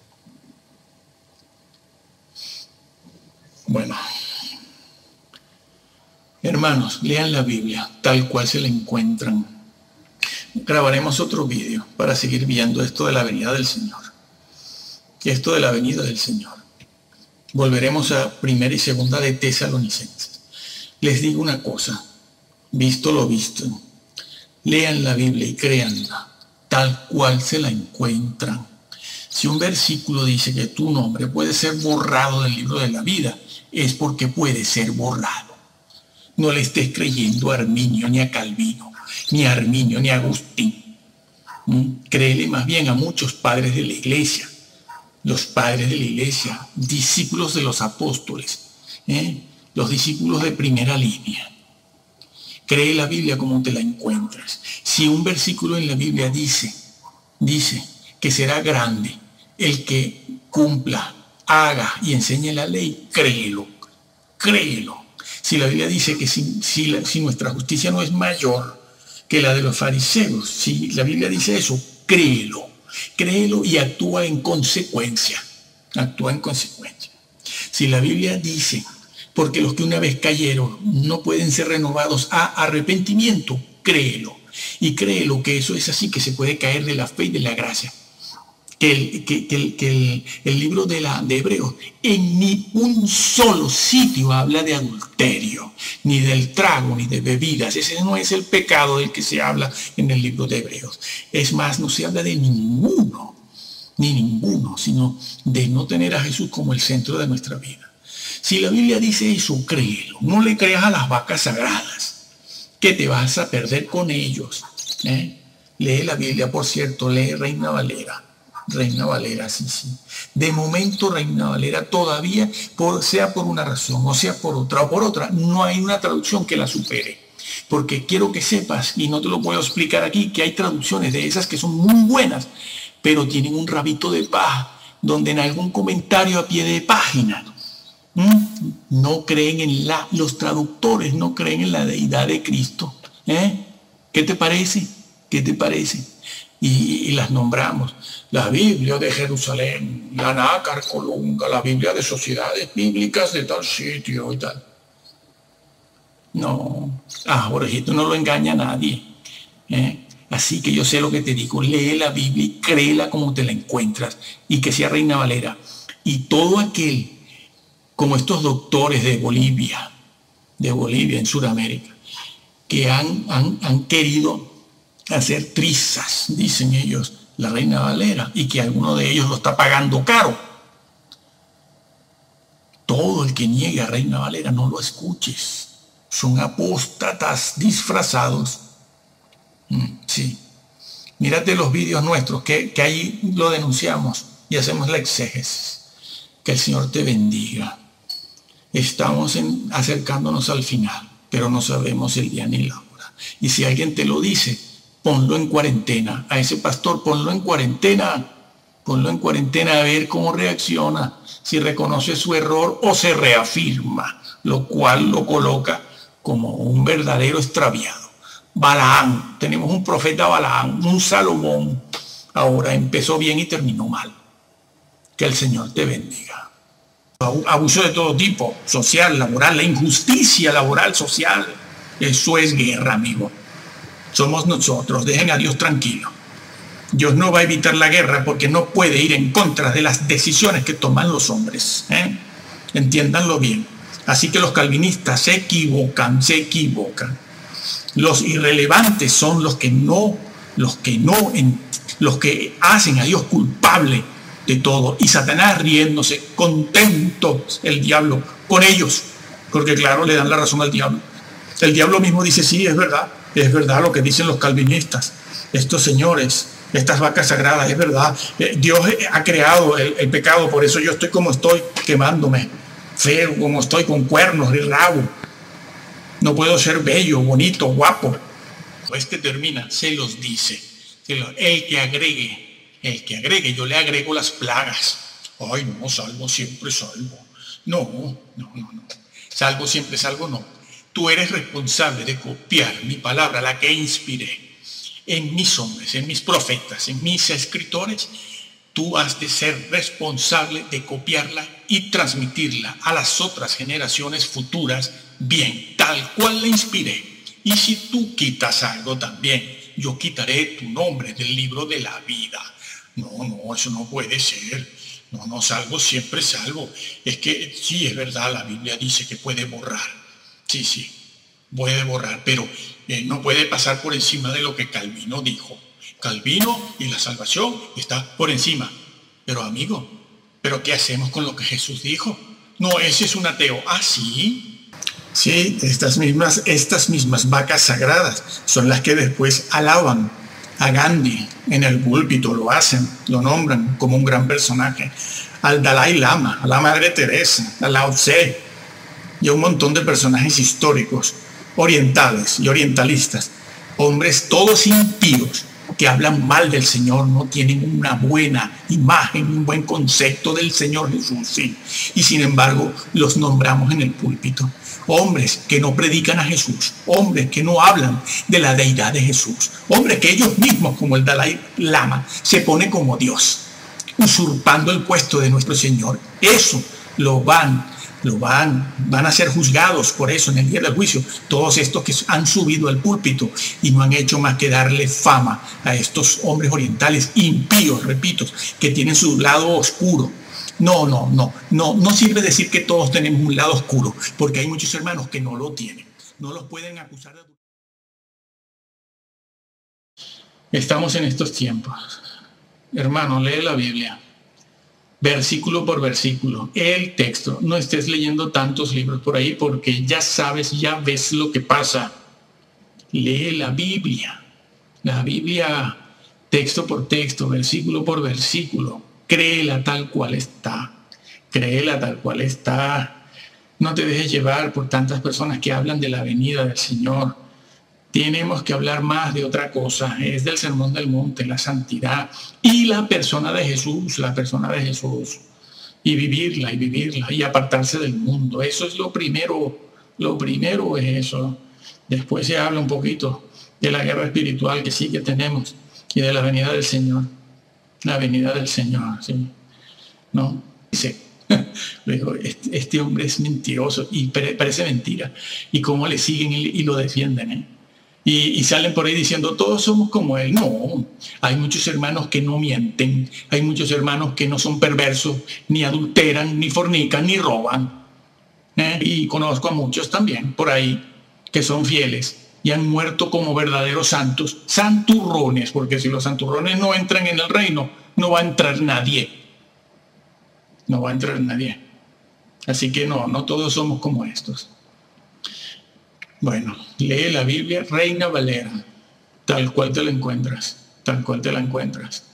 Bueno, hermanos, lean la Biblia tal cual se la encuentran. Grabaremos otro vídeo para seguir viendo esto de la venida del Señor. Esto de la venida del Señor. Volveremos a primera y segunda de Tesalonicenses. Les digo una cosa. Visto lo visto, lean la Biblia y créanla tal cual se la encuentran. Si un versículo dice que tu nombre puede ser borrado del libro de la vida, es porque puede ser borrado. No le estés creyendo a Arminio, ni a Calvino, ni a Arminio, ni a Agustín. ¿Mm? Créele más bien a muchos padres de la iglesia. Los padres de la iglesia, discípulos de los apóstoles, ¿eh? Los discípulos de primera línea. Cree la Biblia como te la encuentras. Si un versículo en la Biblia dice, dice que será grande el que cumpla, haga y enseñe la ley, créelo, créelo. Si la Biblia dice que si, si, la, si nuestra justicia no es mayor que la de los fariseos, si la Biblia dice eso, créelo, créelo y actúa en consecuencia, actúa en consecuencia. Si la Biblia dice, porque los que una vez cayeron no pueden ser renovados a arrepentimiento, créelo. Y créelo que eso es así, que se puede caer de la fe y de la gracia. Que el, que, que el, que el, el libro de, la, de Hebreos en ni un solo sitio habla de adulterio, ni del trago, ni de bebidas. Ese no es el pecado del que se habla en el libro de Hebreos. Es más, no se habla de ninguno, ni ninguno, sino de no tener a Jesús como el centro de nuestra vida. Si la Biblia dice eso, créelo. No le creas a las vacas sagradas, que te vas a perder con ellos. ¿eh? Lee la Biblia, por cierto, lee Reina Valera. Reina Valera, sí, sí. De momento, Reina Valera todavía, por, sea por una razón, o sea por otra, o por otra, no hay una traducción que la supere. Porque quiero que sepas, y no te lo puedo explicar aquí, que hay traducciones de esas que son muy buenas, pero tienen un rabito de paja, donde en algún comentario a pie de página, ¿Mm? no creen en la, los traductores no creen en la deidad de Cristo. ¿eh? ¿Qué te parece? ¿Qué te parece? Y, y las nombramos. La Biblia de Jerusalén, la Nácar Colunga, la Biblia de sociedades bíblicas de tal sitio y tal. No, ah, Jorgito, no lo engaña a nadie. ¿eh? Así que yo sé lo que te digo. Lee la Biblia y créela como te la encuentras. Y que sea Reina Valera. Y todo aquel, como estos doctores de Bolivia, de Bolivia en Sudamérica, que han, han, han querido hacer trizas, dicen ellos, la Reina Valera, y que alguno de ellos lo está pagando caro. Todo el que niegue a Reina Valera, no lo escuches. Son apóstatas disfrazados. Mm, sí. Mírate los vídeos nuestros, que, que ahí lo denunciamos y hacemos la exégesis. Que el Señor te bendiga. Estamos en, acercándonos al final, pero no sabemos el día ni la hora. Y si alguien te lo dice, ponlo en cuarentena. A ese pastor ponlo en cuarentena. Ponlo en cuarentena a ver cómo reacciona, si reconoce su error o se reafirma, lo cual lo coloca como un verdadero extraviado. Balaán, tenemos un profeta Balaán, un Salomón. Ahora empezó bien y terminó mal. Que el Señor te bendiga. Abuso de todo tipo, social, laboral, la injusticia laboral, social, eso es guerra, amigo. Somos nosotros, dejen a Dios tranquilo. Dios no va a evitar la guerra porque no puede ir en contra de las decisiones que toman los hombres. ¿eh? Entiéndanlo bien. Así que los calvinistas se equivocan, se equivocan. Los irrelevantes son los que no, los que no, los que hacen a Dios culpable de todo, y Satanás riéndose, contento el diablo con ellos, porque claro, le dan la razón al diablo. El diablo mismo dice, sí, es verdad, es verdad lo que dicen los calvinistas, estos señores, estas vacas sagradas, es verdad, Dios ha creado el, el pecado, por eso yo estoy como estoy, quemándome, feo como estoy, con cuernos y rabo, no puedo ser bello, bonito, guapo. Pues que termina, se los dice, el que agregue, El que agregue, yo le agrego las plagas. Ay, no, salvo siempre salvo. No, no, no, no. Salvo siempre salvo, no. Tú eres responsable de copiar mi palabra, la que inspiré, en mis hombres, en mis profetas, en mis escritores. Tú has de ser responsable de copiarla y transmitirla a las otras generaciones futuras bien, tal cual la inspiré. Y si tú quitas algo también, yo quitaré tu nombre del libro de la vida. No, no, eso no puede ser. No, no, salvo siempre salvo. Es que sí, es verdad, la Biblia dice que puede borrar. Sí, sí, puede borrar, pero eh, no puede pasar por encima de lo que Calvino dijo. Calvino y la salvación está por encima. Pero amigo, ¿pero qué hacemos con lo que Jesús dijo? No, ese es un ateo. ¿Ah, sí? Sí, estas mismas, estas mismas vacas sagradas son las que después alaban a Gandhi en el púlpito, lo hacen, lo nombran como un gran personaje, al Dalai Lama, a la Madre Teresa, a Lao Tse y a un montón de personajes históricos, orientales y orientalistas, hombres todos impíos que hablan mal del Señor, no tienen una buena imagen, un buen concepto del Señor Jesús, sí, y sin embargo los nombramos en el púlpito. Hombres que no predican a Jesús, hombres que no hablan de la deidad de Jesús, hombres que ellos mismos, como el Dalai Lama, se pone como Dios, usurpando el puesto de nuestro Señor. Eso lo van, lo van, van a ser juzgados por eso en el día del juicio. Todos estos que han subido al púlpito y no han hecho más que darle fama a estos hombres orientales impíos, repito, que tienen su lado oscuro. No, no, no, no, no sirve decir que todos tenemos un lado oscuro, porque hay muchos hermanos que no lo tienen. No los pueden acusar de... Estamos en estos tiempos. Hermano, lee la Biblia, versículo por versículo, el texto. No estés leyendo tantos libros por ahí porque ya sabes, ya ves lo que pasa. Lee la Biblia, la Biblia texto por texto, versículo por versículo. Créela tal cual está, créela tal cual está. No te dejes llevar por tantas personas que hablan de la venida del Señor. Tenemos que hablar más de otra cosa, es del Sermón del Monte, la santidad y la persona de Jesús, la persona de Jesús, y vivirla, y vivirla, y apartarse del mundo. Eso es lo primero, lo primero es eso. Después se habla un poquito de la guerra espiritual que sí que tenemos y de la venida del Señor. La venida del Señor, ¿sí? ¿No? Dice, luego, este, este hombre es mentiroso y parece mentira. Y cómo le siguen y, y lo defienden, ¿eh? Y, y salen por ahí diciendo, todos somos como él. No, hay muchos hermanos que no mienten. Hay muchos hermanos que no son perversos, ni adulteran, ni fornican, ni roban. ¿Eh? Y conozco a muchos también por ahí que son fieles y han muerto como verdaderos santos, santurrones, porque si los santurrones no entran en el reino, no va a entrar nadie. No va a entrar nadie. Así que no, no todos somos como estos. Bueno, lee la Biblia, Reina Valera, tal cual te la encuentras, tal cual te la encuentras.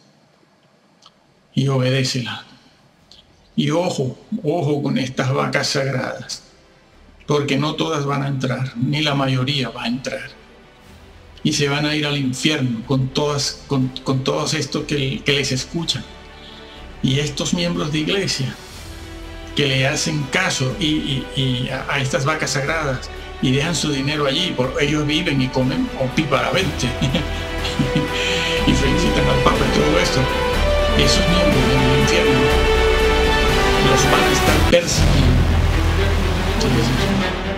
Y obedécela. Y ojo, ojo con estas vacas sagradas, porque no todas van a entrar, ni la mayoría va a entrar. Y se van a ir al infierno con, todas, con, con todos estos que, que les escuchan. Y estos miembros de iglesia que le hacen caso y, y, y a, a estas vacas sagradas y dejan su dinero allí, por ellos viven y comen opíparamente y felicitan al Papa y todo esto. Esos miembros del infierno los van a estar persiguiendo.